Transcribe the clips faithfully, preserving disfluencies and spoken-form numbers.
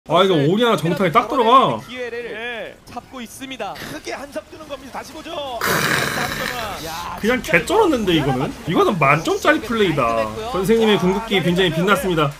아 이거 오리아나 정타에 딱 들어가. 기회를 예. 잡고 있습니다. 크게 한삽 뜨는 겁니다. 다시 보죠. 그냥 개쩔었는데 이거는? 이거는 만점짜리 플레이다. 선생님의 궁극기 굉장히 빛났습니다.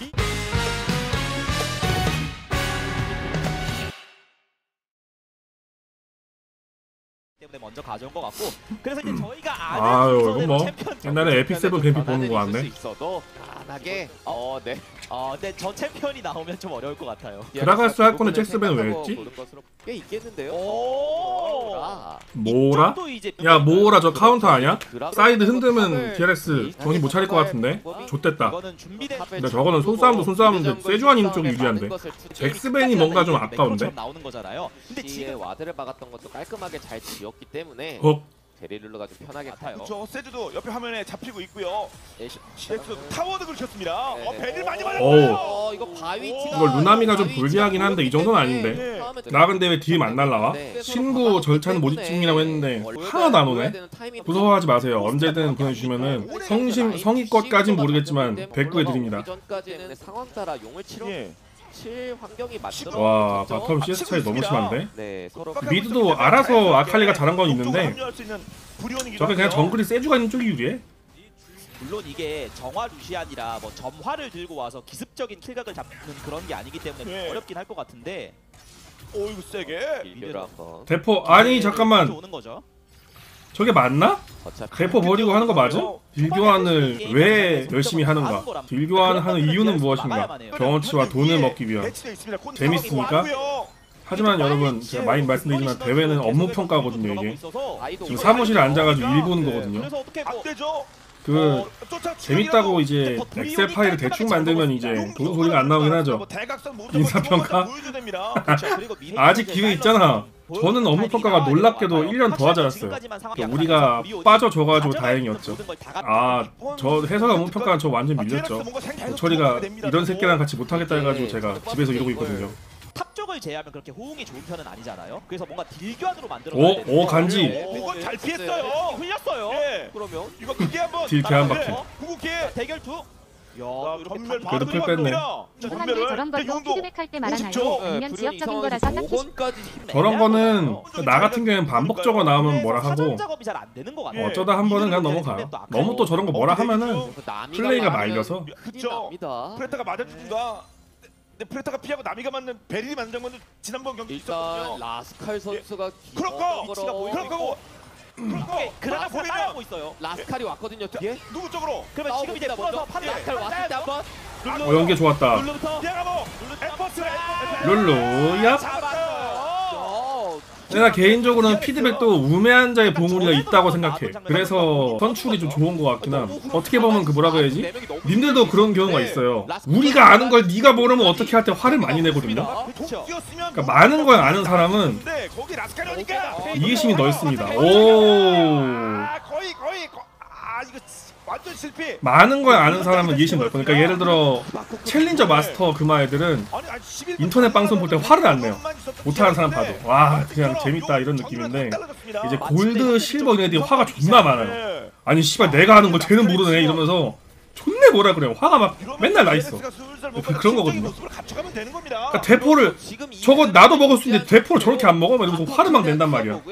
때문에 먼저 가져온 것 같고, 그래서 이제 저희가 아유 아는 이건 뭐 챔피언 옛날에 에픽 세븐 뱀픽 보는 거 같네. 있어도 편하게. 어, 네. 어, 근데 전 챔피언이 나오면 좀 어려울 것 같아요. 그라가스 할 거는 잭스벤 왜 했지? 꽤 있겠는데요. 오. 모라? 야 모라 저 카운터 아니야? 사이드 흔들면 디알엑스 정신 못 차릴 것 같은데? 좆됐다. 이거는 준비된. 근데 저거는 손싸움도 손싸움인데 세주아님 쪽이 유리한데? 잭스벤이 뭔가 좀 아까운데? 나오는 거잖아요. 근데 뒤에 지금 와드를 막았던 것도 깔끔하게 잘 지었기 때문에 어? 제리룰러가 좀 편하게 타요. 그렇죠. 세주도 옆에 화면에 잡히고 있고요. 애쉬- 엑스 타워도 긁혔습니다. 네. 어, 벨을 많이 어우. 맞았어요. 어 이거 바위 치다. 이걸 루나미가 좀 불리하긴 한데 이 정도는 아닌데. 네. 나 근데 왜 딜 안 날라와? 신구 절차는 못 찍음이라고 했는데 하나도 안 오네? 무서워하지 마세요. 언제든 보내주시면은 성심, 성의껏까진 모르겠지만 백구해 드립니다. 이전까지는 상황 따라 용을 치러 예. 칠 환경이 만들어. 와 바텀 씨에스 차이 너무 심한데? 네 서로 미드도 알아서 아칼리가 잘한 건 있는데 합류할 수 있는 불ion이기도 저게 그냥 하고요. 정글이 세주가 있는 쪽이 유리해? 물론 이게 정화 루시안이라 뭐 점화를 들고 와서 기습적인 킬각을 잡는 그런 게 아니기 때문에 좀 네. 어렵긴 할 것 같은데. 오 이거 세게. 일교를 한번. 대포 아니 잠깐만 오는 거죠. 저게 맞나? 어차피 대포 버리고 하는 거 맞음? 딜교환을 왜 열심히 하는가? 딜교환하는 이유는 무엇인가? 경험치와 돈을 먹기 위한. 배치돼 있습니다. 콘 재밌으니까? 타워가 왔고요. 하지만 여러분 제가 많이 말씀드리지만 대회는 업무 평가거든요 이게. 아이도 지금 사무실에 앉아가지고 일 보는 거거든요. 그래서 어떻게 안 뭐 되죠. 그 쫓아 재밌다고 이제 엑셀 파일을 대충 만들면 이제 돈 소리가 안 나오긴 하죠. 인사평가? 아직 기회 있잖아. 저는 업무 평가가 놀랍게도 일 년 더 하지 않았어요. 우리가 빠져줘가지고 다행이었죠. 아, 저 해설 업무 평가는 저 완전 밀렸죠. 처리가 이런 새끼랑 같이 못하겠다 해가지고 제가 집에서 이러고 있거든요. 탑 쪽을 제외하면 그렇게 호응이 좋은 편은 아니잖아요. 그래서 뭔가 딜교환으로 만들어. 오, 오 간지. 이건 잘 피했어요. 흘렸어요. 예. 그러면 이거 크게 한번 딜 교환 박힌. 구국기. 대결 투. 야, 전멸 그래도 풀 뺐네. 사람들 저런 걸로 피드백할 때 말하나요? 아니면 지역적인 거라서 삭히시. 저런 거는 나 같은 경우에는 반복적으로 나오면 뭐라 하고 작업이 잘 안 되는 것 같아요. 어쩌다 한 번은 그냥 넘어가요. 너무 또 저런 거 뭐라 하면은 플레이가 말려서. 그렇죠. 프레타가 맞아주든가. 근데 프레타가 피하고 나미가 맞는 베릴이 맞는 장면도 지난번 경기 일단 있었거든요. 라스칼 선수가 크로커! 기본적으로 크로커고! 크로커! 그라가 보이면 따라하고 있어요. 라스칼이 왔거든요 뒤에. 누구 쪽으로? 그러면 지금 이제 풀어서 판다. 라스칼 왔을 때 한번 어 연계 좋았다. 룰루부터 피아가모! 에퍼스! 룰루 얍. 잡았어요. 내가 개인적으로는 피드백도 우매한 자의 보물이가 있다고 생각해. 그래서 선출이 좀 좋은 것 같긴 함. 어떻게 보면 그 뭐라고 해야지? 님들도 그런 경우가 있어요. 우리가 아는 걸 네가 모르면 어떻게 할 때 화를 많이 내거든요. 그렇죠. 그러니까 많은 걸 아는 사람은 네, 거기 라스칼이 오니까 이해심이 넓습니다. 오. 아, 거의 거의 거... 아, 이거 완전 실패. 많은 걸 아는 사람은 이해심이 넓고 그러니까 예를 들어 챌린저 마스터 그마 애들은 아니, 아니, 십일 인터넷 방송 볼 때 화를 안 내요. 못하는 사람 봐도 와 그냥 재밌다 이런 느낌인데 이제 골드, 실버 이런 애들이 화가 존나 많아요. 아니 씨발 내가 하는 걸 쟤는 모르네 이러면서 존내 뭐라 그래요. 화가 막 맨날 나 있어. 그런 거거든요. 그러니까 대포를 저거 나도 먹을 수 있는데 대포를 저렇게 안 먹어? 막 이러면서 화를 막 낸단 말이야.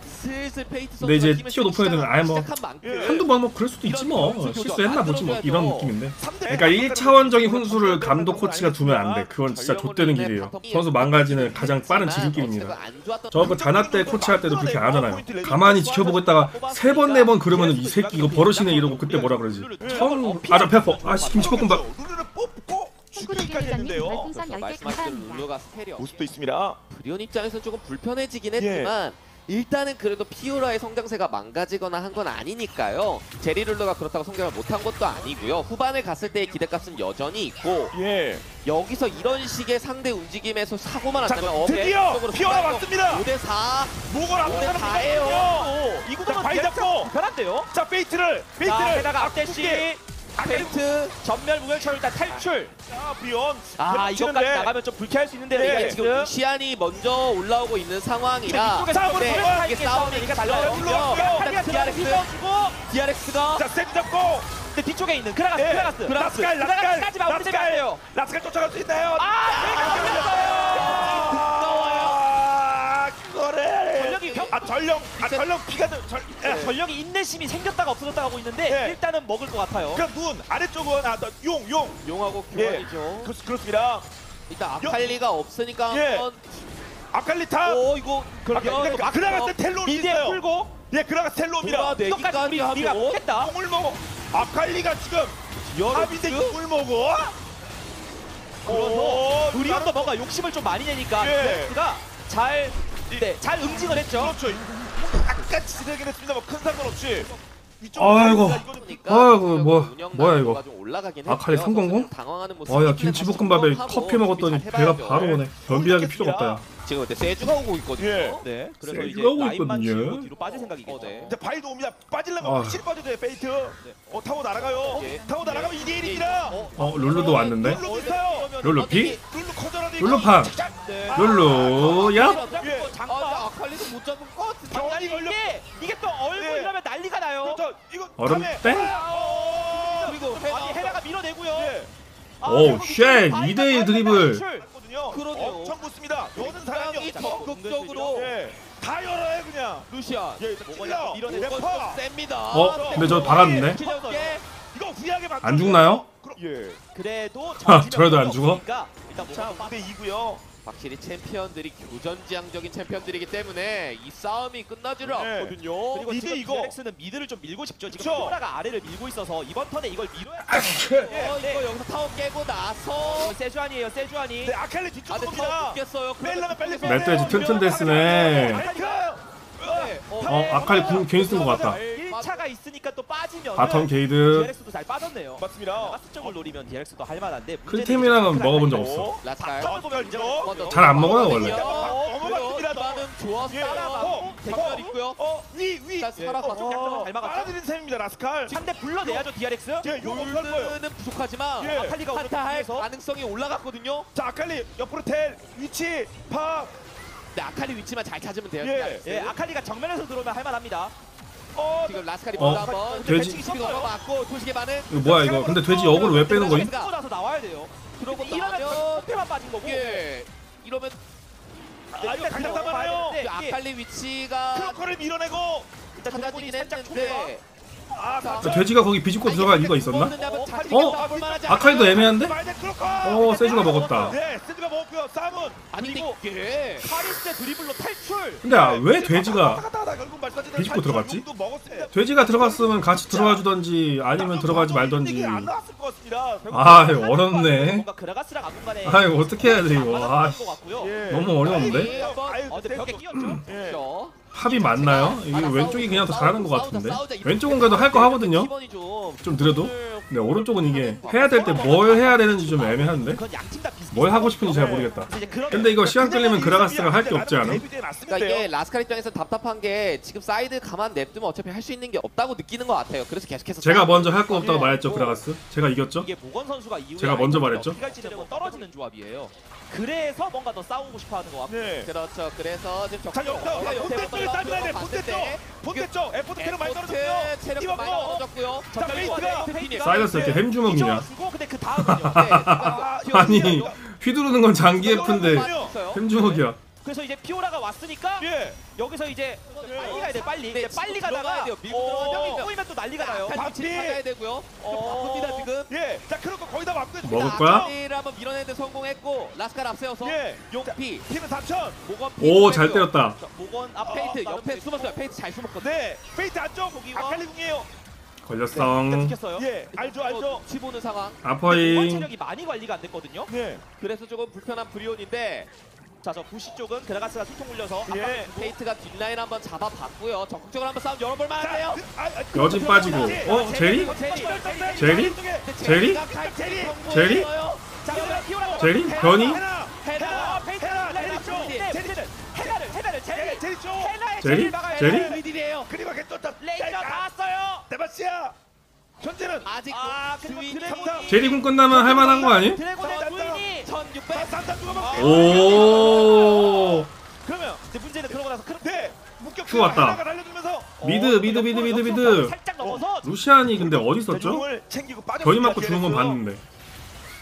근데 이제 티어 높은 애들은 아예 뭐 한두 번 뭐 그럴 수도 있지 뭐 실수했나 보지 뭐 이런 느낌인데 그러니까 일 차원적인 훈수를 감독 코치가 두면 안 돼. 그건 진짜 좆되는 길이에요. 선수 망가지는 가장 빠른 지름길입니다. 저거 자나 때 코치할 때도 그렇게 안 하잖아요. 가만히 지켜보고 있다가 세 번 네 번 그러면은 이 새끼 이거 버릇이네 이러고 그때 뭐라 그러지. 처음 아저 페퍼 아씨 김치볶음밥 죽기까지 했는데요. 별풍선 열 개 감사합니다. 모습도 있습니다. 브리온 입장에서는 조금 불편해지긴 했지만 일단은 그래도 피오라의 성장세가 망가지거나 한 건 아니니까요. 제리룰러가 그렇다고 성장을 못한 것도 아니고요. 후반에 갔을 때의 기대값은 여전히 있고 예. 여기서 이런 식의 상대 움직임에서 사고만 안 자, 나면 드디어 피오라 왔습니다. 오 대 사 목을 안 오 대 사람 사예요. 이 자, 구도는 바위 잡고. 편한데요. 자, 페이트를 자, 페이트를 게다가 앞대시 페이트 전멸 무멸처 일단 탈출. 자, 브리온. 아 이것까지 나가면 좀 불쾌할 수 있는데 네, 이게 지금 시안이 먼저 올라오고 있는 상황이라 자, 네, 네, 이게 싸움이니까 달라요. 디알엑스 디알엑스가 자, 세트 잡고. 근데 뒤쪽에 있는 그라가스 예. 그라가스 라스칼, 라스칼, 그라가스까지 마무리되면 안 돼요. 라스칼 쫓아갈 수 있나요? 아, 전령 아 전령 피가 들- 전 예. 전력이 인내심이 생겼다가 없어졌다가 하고 있는데 예. 일단은 먹을 것 같아요. 그럼 눈 아래쪽은 아용용 용하고 예. 교환이죠. 그렇, 그렇습니다. 일단 아칼리가 없으니까 예. 한번 아칼리타 오 이거 그러게 그러니까 그나갔을 때 텔로 미디에 있어요. 풀고 예 그나갔을 텔로입니다. 돌아내기까지 똑같이 우리 우리가 하면 했다. 물 먹어. 아칼리가 지금 합인데 물 먹어. 그래서 브리온도 뭔가 욕심을 좀 많이 내니까 예. 렉스가 잘, 네, 잘 응징을 했죠. 그렇죠. 약간 지르긴 했습니다. 뭐 큰 상관없이. 아이고. 그러니까 아이고, 뭐, 운영 뭐야, 난이도가 이거. 좀 올라가긴 아칼리 했고요. 삼백십? 선수들은 당황하는 모습. 아야 김치볶음밥에 커피 먹었더니 배가 바로 오네. 변비약이 필요가 없다 야. 지금 근데 세주가 오고 있거든요. 예. 네, 그래서 세게 이제 하고 라인만 있거든요. 지우고 뒤로 빠질 생각이겠죠. 어, 네. 이제 바이도 옵니다. 빠지려면 아. 확실히 빠져야 돼요. 페이트. 어 타고 날아가요. 예. 타고 날아가면 이 대 일입니다. 어 룰루도 왔는데. 룰루 있어요. 룰루 피? 룰루 커져라도 룰루팡. 네. 룰루 야? 예. 아, 장파. 아칼리도 못 잡을 것 같은데. 경이 걸려. 이게 이게 또 얼굴 예. 이러면 난리가 나요. 그렇죠. 이거 얼음 밤에- 땡? 아, 어. 그리고 아니 헤라가 밀어내고요. 예. 아, 오우 결국 쉣 바이가 이 대 일 바이가 드리블. 탈출. 거든요. 그러네요. 엄청 붙습니다. 여는 사람이 굉장히 없어. 적극적으로 예. 다 열어요 그냥. 루시안 예. 찔러. 밀어내고 래퍼. 셉니다. 어 근데 저 박았는데. 게 이거 후회하게 만들어. 안 죽나요? 예. 그래도 하, 저래도 안 죽어? 일단 자, 뭔가 구 대 이고요. 확실히 챔피언들이 교전지향적인 챔피언들이 때문에 이 싸움이 끝나지를 네. 않거든요. 그리고 미드 지금 이거. 디렉스는 미드를 좀 밀고 싶죠. 지금 그쵸? 피오라가 아래를 밀고 있어서 이번 턴에 이걸 밀어야 어, 네. 이거 여기서 타워 깨고 나서 어, 세주안이에요. 세주안이. 네, 아칼리 아, 뒤쪽 근데 타워 겁니다. 못 깼어요. 뺄려면 빨리 그래서- 빼야 멧돼지 돼요. 튼튼됐으네. 아이크! 네. 어 아칼리 궁 괜히 쓴 것 같다. 일 차가 있으니까 또 빠지면 바텀 게이드. 디렉스도 잘 빠졌네요. 맞습니다. 가스 쪽을 노리면 디렉스도 할 만한데 클템이랑은 먹어본 적 없어. 라스칼. 어, 어, 잘 안 먹어요, 원래. 넘어갔습니다. 기반은 좋았어요. 예. 어, 대결 있고요. 어, 위, 위. 자, 살아봤죠. 어, 잘 막았죠. 빨아들인 셈입니다, 라스칼. 상대 불러내야죠 디렉스. 예, 요거 할 거예요. 골드는 부족하지만 예. 아칼리가 한타 할 오른쪽에서 가능성이 올라갔거든요. 자, 아칼리 옆으로 텔 위치 파. 근데 아칼리 위치만 잘 찾으면 돼요. 예. 예, 아칼리가 정면에서 들어오면 할 만합니다. 어, 지금 라스칼이 어, 먼저 한번 돼지- 배치기 넘어갔고 도시계 반응. 이거 뭐야 이거? 근데 돼지 역으로 왜 빼는 거임? 쓰고 나서 나와야 돼요. 그러고 이러면 나면 패만 빠진 거고. 예. 이러면 아, 이거 강력 잡아놔요. 네, 아칼리 위치가 크로커를 밀어내고. 일단 찾아지긴 살짝 했는데 아, 자, 저 돼지가 거기 비집고 들어갈 이유가 있었나? 어? 아칼리도 애매한데? 어 세주가 먹었다. 네, 세주가 먹었고요. 싸움은. 아니 근데 그리고 이게 파리스의 드리블로 탈출. 근데 아, 왜 돼지가 하다하다 결국 말씀하신 비집고 대로 들어갔지? 탈출도 먹었습니다. 돼지가 들어갔으면 같이 들어가 주던지 아니면 들어가지 말던지. 안 나왔을 것 같습니다. 아 어렵네. 뭔가 그라가스랑 아군간에 아이고 어떻게 해야 돼 이거. 아 것 같고요. 예. 너무 어려운데? 아유, 어, 근데 벽에 끼었죠. 예. 그렇죠. 합이 맞나요? 이게 왼쪽이 그냥 더 잘하는 것 같은데. 왼쪽은 그래도 할 거 하거든요. 기본이 좀 좀 느려도. 근데 오른쪽은 이게 해야 될 때 뭘 해야 되는지 좀 애매한데. 그건 양팀 다 비슷. 뭘 하고 싶은지 잘 모르겠다. 이제 그런 근데 이거 시간 끌리면 그라가스가 할 게 없지 않아? 그러니까 이게 라스칼 입장에서 답답한 게 지금 사이드 가만 냅두면 어차피 할 수 있는 게 없다고 느끼는 것 같아요. 그래서 계속해서 제가 먼저 할 거 없다고 예. 말했죠 그라가스. 제가 이겼죠? 이게 모건 선수가 이후에 제가 먼저 말했죠? 어떻게 갈지는 뭐 떨어지는 조합이에요. 그래서 뭔가 더 싸우고 싶어하는 것 같고. 네. 그렇죠. 그래서 지금 자, 적극적으로 여기서 옆에 본대 쪽에 싸줘야 돼. 본대 쪽. 본대 쪽. 에포트 테러 많이 떨어졌고요. 에포트 체력 많이 이거 떨어졌고요. 자, 페이트가 페이트가 사이러스 이렇게 햄주먹이냐? 주고 근데 그 다음은요. 네, 아, 아니 휘두르는 건 장기 F인데 있어요. 햄주먹이야. 그래서 이제 피오라가 왔으니까 예. 여기서 이제 빨리 가야 돼 빨리. 네, 이제 빨리 지금 들어가야 가다가 돼요. 밀고 어, 들어가야 형이 돼요. 꼬이면 또 난리가 나요. 아칼리 바삐. 위치를 찾아야 되고요. 어. 바쁩니다 지금. 예. 자, 그렇고 거의 다 맞고요. 먹을 거야? 아칼리를 한번 밀어내는데 성공했고 라스칼 앞세워서 예. 용피 팀은 사천. 모건 오 잘 때렸다. 모건 아 앞 페이트 옆에 숨었어요. 페이트 잘 숨었거든요. 네. 페이트 안쪽. 거기와- 아칼리 궁이에요. 걸렸성. 지켰어요. 예. 알죠, 알죠. 치 보는 상황. 모건 아퍼잉. 체력이 많이 관리가 안 됐거든요. 네. 그래서 조금 불편한 브리온인데 자, 저 부시 쪽은 그라가스가 소통 굴려서 예. 페이트가 뒷라인 한번 잡아봤고요. 적극적으로 한번 싸움 열어볼 만한데요. 아, 아, 여진 빠지고. 어 제리? 제리. 제리? 제리? 제리. 제리? 자, 그러면 피오라가 제리? 변이? 헤나. 헤나, 페이트, 헤나, 헤나, 제리 쪽. 네, 페이트는 헤나를, 헤나를 제리. 예, 제리 쪽. 헤나의 제리? 제리를 막아야 제리? 돼. 미들이에요. 그리고 개떴다. 레이저 다 왔어요. 대바시야. 현재는 아직 아, 그리고 주인이 드래곤이 제리군 끝나면 할 만한 거 아니? 드래곤의 주인이 천육백. 산타 누가 먹게. 오. 그러면 이제 문제는 그러고 나서 크로 네. 목격 큐 왔다. 하나가 날려주면서 미드 미드 미드 미드 미드. 살짝 넘어서 루시안이 근데 어디 있었죠? 을 챙기고 빠져. 변이 맞고 죽는 건 봤는데.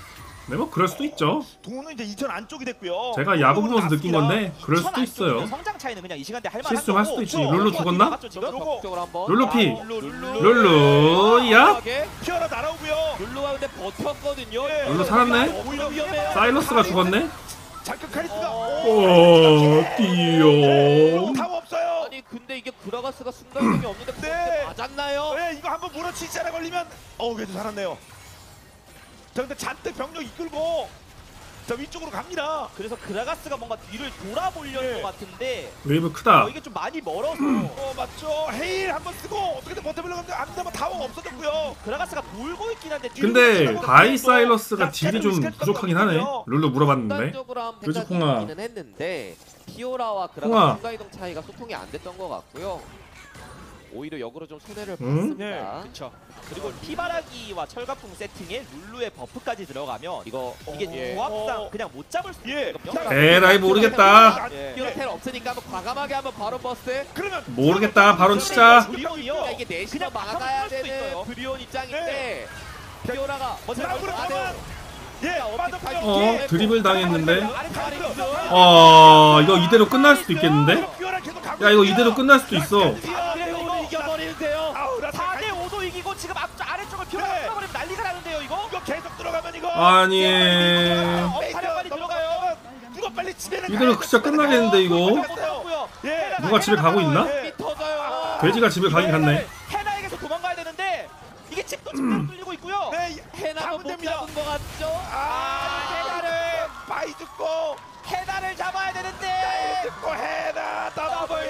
네, 뭐 그럴 수도 있죠. 돈은 이제 이천 안쪽이 됐고요. 제가 야구 보면서 느낀 건데 그럴 수도 있어요. 성장 차이는 그냥 이 시간대 할 만한 실수 할 수도 있지. 룰루 죽었나? 적극적으로 한번 룰루 피. 룰루 룰루 룰루 야? 피어라 날아오고요. 룰루가 근데 버텼거든요. 네. 룰루 살았네? 오히려 위험해요. 사일러스가 죽었네? 잠깐 카리스가. 오, 띠용. 답 없어요. 아니 근데 이게 그라가스가 순간이동이 없는데 그때 네. 맞았나요? 네, 이거 한번 몰아치자라 걸리면 어 그래도 살았네요. 자 근데 잔뜩 병력 이끌고 자 위쪽으로 갑니다. 그래서 그라가스가 뭔가 뒤를 돌아보려는 네. 것 같은데 웨이브 크다. 어, 이게 좀 많이 멀어서 어 맞죠. 헤일 한번 쓰고 어떻게든 버텨보려고 하는데 안 되면 다원 없어졌고요. 그라가스가 돌고 있긴 한데 근데 바이 사일러스가 딜이 좀 부족하긴 하네. 룰루 물어봤는데. 순간적으로 한번 그죠, 생각이 콩아? 있기는 했는데 피오라와 콩아. 그라가스 순간이동 차이가 소통이 안 됐던 것 같고요. 오히려 역으로 좀 손해를 음? 봤습니다. 그렇죠. 그리고 피바라기와 철갑풍 세팅에 룰루의 버프까지 들어가면 이거 이게 예. 조합상 그냥 못 잡을 수 예. 있거든요. 에라이 모르겠다. 예. 피오라 텔 없으니까 한번 과감하게 한번 바로 버스. 그러면 모르겠다. 바론 치자. 브리온이요. 그러니까 이게 넷이서 그냥 막아야 막을 수도 되는 있어요. 브리온 입장인데 피오라가 먼저 드라군을 먼저 가면 예 빠졌고요. 어, 드리블 당했는데. 아래 가리스. 어, 이거 이대로 끝날 수도 있겠는데? 피어라 계속 가고 야, 이거 있어요. 이대로 끝날 수도 있어. 피오라를 이겨버리는데요. 아우 나 사 대 오도 이기고 지금 앞 아래쪽을 피오라가 네. 끊어버리면 난리가 나는데요 이거. 이거 계속 들어가면 이거 아니. 어, 사령 빨리 들어가요. 누가 빨리 집에는 이대로 진짜 끝나겠는데, 이거? 못 예. 누가 집에 가고 있나? 예. 터져요. 돼지가 집에 가긴 갔네. 헤나에게서 도망가야 되는데 이게 집도 집도 뚫리고 있고요. 네. 해나도 잡으면 못 됩니다. 잡은 것 같죠? 아, 헤나를 바이 죽고 헤나를 잡아야 되는데 죽고 해나 더블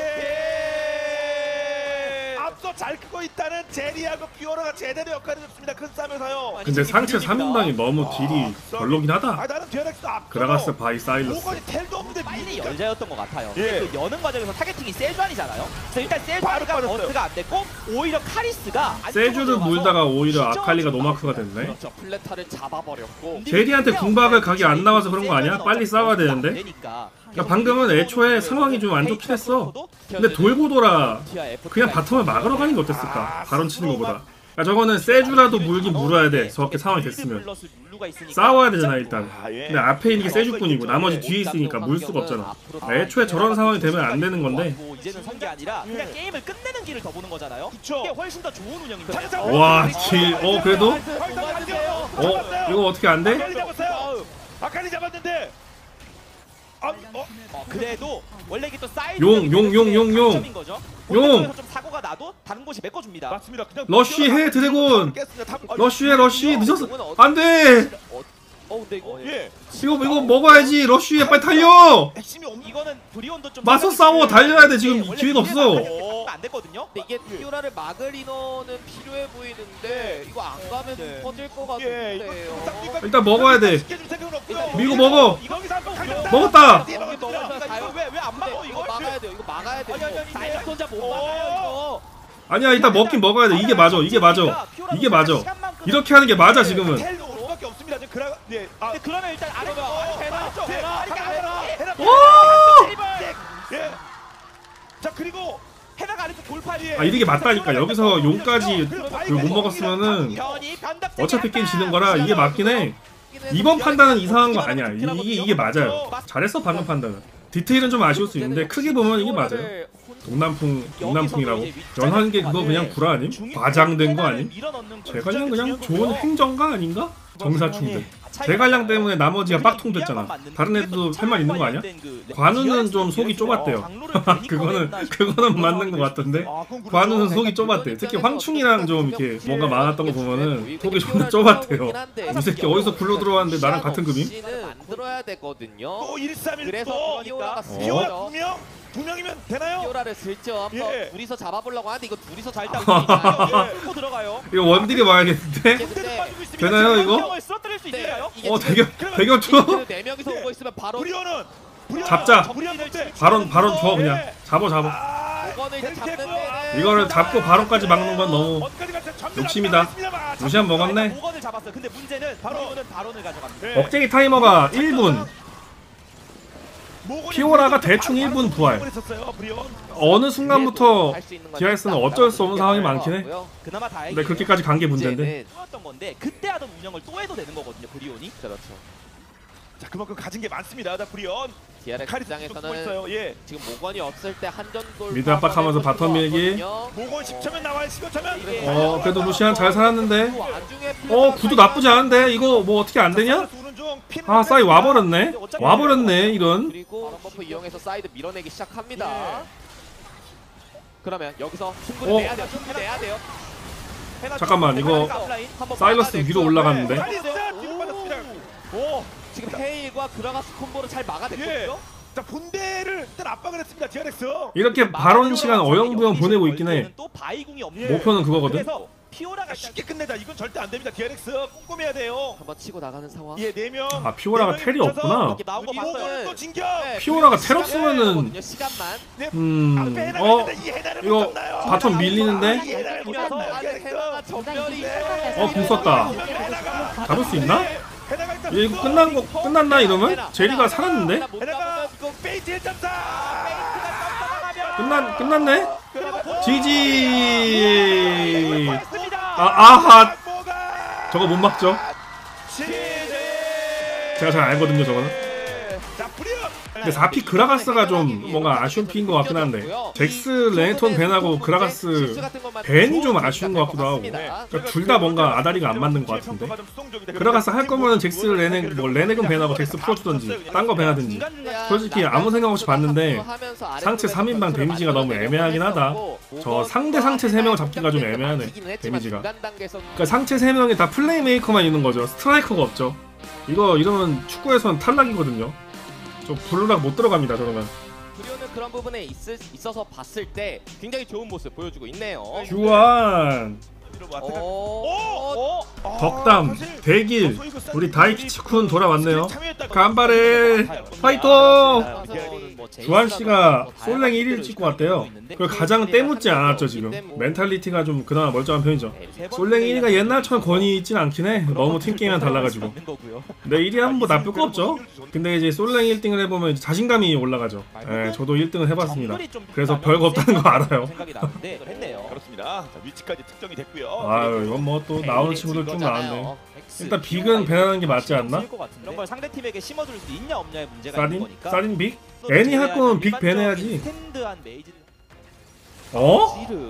앞서 잘 크고 있다는 제리하고 피오라가 제대로 역할을 했습니다. 큰 싸움에서요. 근데 상체 삼 인당이 너무 딜이 별로긴 아 하다. 나는 디어렉스 앞서 그라가스 바이 사일러스. 오건이 텔도 없는데 빨리 미니까 열자였던 것 같아요. 예. 근데 그 여는 과정에서 타겟팅이 세주안이잖아요. 그래서 일단 바로 세주안이가 빠졌어요. 버스가 안 됐고 오히려 카리스가 안쪽으로 세주를 들어가서 물다가 오히려 진짜 아칼리가 엄청 노마크가 됐네. 그렇죠. 플레타를 잡아버렸고. 제리한테 궁박을 각이 안 나와서 그런 거 아니야? 빨리 싸워야 되는데. 그러니까 방금은 애초에 상황이 좀 안 좋긴 했어. 근데 돌고 돌아 그냥 바텀을 막으러 가는 게 어땠을까? 바론 치는 거보다. 야, 저거는 세주라도 물긴 물어야 돼. 저렇게 상황이 됐으면. 싸워야 되잖아 일단. 근데 앞에 있는 게 세주뿐이고 나머지 뒤에 있으니까 물 수가 없잖아. 애초에 저런 상황이 되면 안 되는 건데. 이제는 선 게 아니라 그냥 게임을 끝내는 길을 더 보는 거잖아요. 이게 훨씬 더 좋은 운영입니다. 와, 질. 어 그래도? 어 이거 어떻게 안 돼? 아칼리 잡았어요. 아칼리 잡았는데 아, 어? 어, 그래도 원래 이게 또 사이드 용, 용, 용, 용, 용. 장점인 거죠. 용. 좀 사고가 나도 다른 곳이 메꿔줍니다. 맞습니다. 그냥 러쉬해 드래곤. 깼습니다. 탑- 어, 러쉬해 러쉬 늦었어. 안돼. 어 근데 이거 예. 이거 이거 먹어야지. 러쉬해 빨리 달려. 핵심이 없는 이거는 브리온도 좀 맞서 싸워 달려야 돼 지금 기회가 없어. 안 됐거든요. 근데 이게 피오라를 막을 인원은 필요해 보이는데 이거 안 가면 네. 터질 것 예, 이거 같은데요. 쌍둥이가 일단 먹어야 돼. 시켜줄 생각은 없고요. 밀고 먹어. 거기서 한번 갈렸다. 먹었다. 예, 여기 먹으면 가요. 왜왜 안 막어 근데 이거 이거? 막아야 돼요. 이거 막아야 돼요. 아니, 아니, 아니, 사이드 혼자 못 오. 막아요 이거. 아니야 일단 먹긴 먹어야 돼. 이게 맞아. 이게 맞아. 이게 맞아. 이렇게 하는 게 맞아 지금은. 텔도 올 수밖에 없습니다. 지금 그라 예. 아, 근데 그러면 일단 아래 그러면 거 해나, 아래쪽 예, 해나 아리가 해나 해나. 해나. 오! 예. 자, 그리고 해나가 아래쪽 돌파리. 아 이게 맞다니까. 여기서 용까지 그걸 못 먹었으면은 변이 변답. 어차피 게임 지는 거라 이게 맞긴 해. 이번 판단은 이상한 거 아니야. 이게 이게 맞아요. 잘했어 방금 판단은. 디테일은 좀 아쉬울 수 있는데 크게 보면 이게 맞아요. 동남풍, 동남풍이라고. 연한계 그거 그냥 구라 아님? 과장된 거 아님? 제갈량 그냥 좋은 행정가 아닌가? 정사충들. 제갈량 때문에 나머지가 빡통 됐잖아. 다른 애들도 할 말 있는 거 아니야? 관우는 좀 속이 좁았대요. 그거는 그거는 맞는 거 같던데. 관우는 속이 좁았대. 특히 황충이랑 좀 이렇게 뭔가 많았던 거 보면은 속이 좀 좁았대요. 이 새끼 어디서 굴러 들어왔는데 나랑 같은 급임? 만들어야 되거든요. 또 일삼일 그래서 또 피오라가 피오라 쓰죠. 두 명? 두 명이면 되나요? 피오라를 슬쩍 한번 예. 둘이서 잡아보려고 하는데 이거 둘이서 잘 일단 따고 뚫고 들어가요. 이거 원딜이 와야겠는데? 되나요, 이거? 쓰러뜨릴 수 있나요? 어 대결 대결 줘. 네 명이서 오고 있으면 바로 브리오는 브리오 잡자. 브리오 때 바론 바론 줘 그냥. 잡아 잡아. 아, 그거는 이제 잡는 텔 데는 이거를 잡고 바론까지 막는 건 너무 어디까지 갔어요? 전멸 욕심이다. 앞당했습니다만. 무시한 먹었네. 오건을 잡았어. 근데 문제는 바로는 바론을 가져갑니다. 네. 억제기 타이머가 일 분. 피오라가 대충 일 분 부활. 어느 순간부터 디아엑스는 어쩔 수 없는 상황이 많긴 해. 그나마 다행히 근데 그렇게까지 간 게 문제인데. 좋았던 건데 그때 하던 운영을 또 해도 되는 거거든요. 브리온이. 그렇죠. 자 그만큼 가진 게 많습니다. 자 브리온. 디아렉 카리스 쪽 입장에서는 있어요. 예. 지금 모건이 없을 때 한전돌 미드 압박하면서 바텀 밀기. 모건 십 초면 나와요. 십오 초면. 어 그래도 루시안 잘 살았는데. 와중에 어 구도 나쁘지 않은데 이거 뭐 어떻게 안 되냐? 아 싸이 와버렸네. 와버렸네 이런. 그리고 버프 이용해서 사이드 밀어내기 시작합니다. 그러면 여기서 어. 충분히 내야 돼요. 충분히 내야 돼요. 잠깐만 이거 한번 사일러스 막아내고. 위로 올라갔는데. 카리스 뒤로 빠졌습니다. 오. 지금 헤일과 그라가스 콤보를 잘 막아냈거든요. 자 본대를 일단 압박을 했습니다. 디아렉스. 이렇게 바론 시간 어영부영 보내고 있긴 해. 또 바이궁이 없는 예. 목표는 그거거든. 그래서 피오라가 쉽게 끝내자. 이건 절대 안 됩니다. 디아렉스 꼼꼼해야 돼요. 한번 치고 나가는 상황. 예, 네 명. 아 피오라가 텔이 없구나. 이렇게 나온 거 모건을 봤어요. 또 진격. 네, 피오라가 시간 테러 쓰면은 거거든요, 시간만. 음. 어 이거 바텀 밀리는데. 헤나가 전멸이 어, 궁 썼다. 잡을 수 있나? 얘 이거 끝난 거 끝났나 이러면? 제리가 살았는데? 헤나가 페이지 일 점 사. 끝난 끝났네? 지지. 아 아하 저거 못 막죠? 제가 잘 알거든요 저거는. 근데 사 피 그라가스가 좀 뭔가 아쉬운 피인 것 같긴 한데 잭스, 레네톤 벤하고 그라가스 벤이 좀 아쉬운 것 같기도 하고 그러니까 둘 다 뭔가 아다리가 안 맞는 것 같은데 그라가스 할 거면은 잭스, 레넥, 뭐 레넥은 벤하고 잭스 풀어주던지 딴 거 벤하든지 솔직히 아무 생각 없이 봤는데 상체 삼 인방 데미지가 너무 애매하긴 하다. 저 상대 상체 세 명을 잡기가 좀 애매하네 데미지가. 그러니까 상체 세 명이 다 플레이메이커만 있는 거죠. 스트라이커가 없죠. 이거 이러면 축구에서는 탈락이거든요. 저 블루락 못 들어갑니다 저러면. 브리오는 그런 부분에 있, 있어서 봤을 때 굉장히 좋은 모습 보여주고 있네요. 규환, 오, 덕담, 백일, 우리 다이키치쿤 돌아왔네요. 간발해, 파이터! 규환씨가 솔랭 일 일 찍고 왔대요. 그걸 가장 때묻지 않았죠 지금. 멘탈리티가 좀 그나마 멀쩡한 편이죠. 솔랭 일 위가 옛날처럼 권위 있진 않긴 해. 너무 팀게임이랑 달라가지고. 근데 일 위 하면 뭐 나쁠 거 없죠. 근데 이제 솔랭 일 등을 해보면 이제 자신감이 올라가죠. 예, 저도 일 등을 해봤습니다. 그래서 별거 없다는 거 알아요. 그렇습니다. 자, 위치까지 특정이 됐고요. 아유 이건 뭐 또 나오는 친구들 좀 나왔네. 일단 빅은 배나는 게 맞지 않나? 이런 걸 상대 팀에게 심어줄 수 있냐 없냐의 문제가 사딘? 있는 거니까. 사딘 빅? 애니 할 거면 빅 배내야지. 스탠드한 메이지. 어? 지르.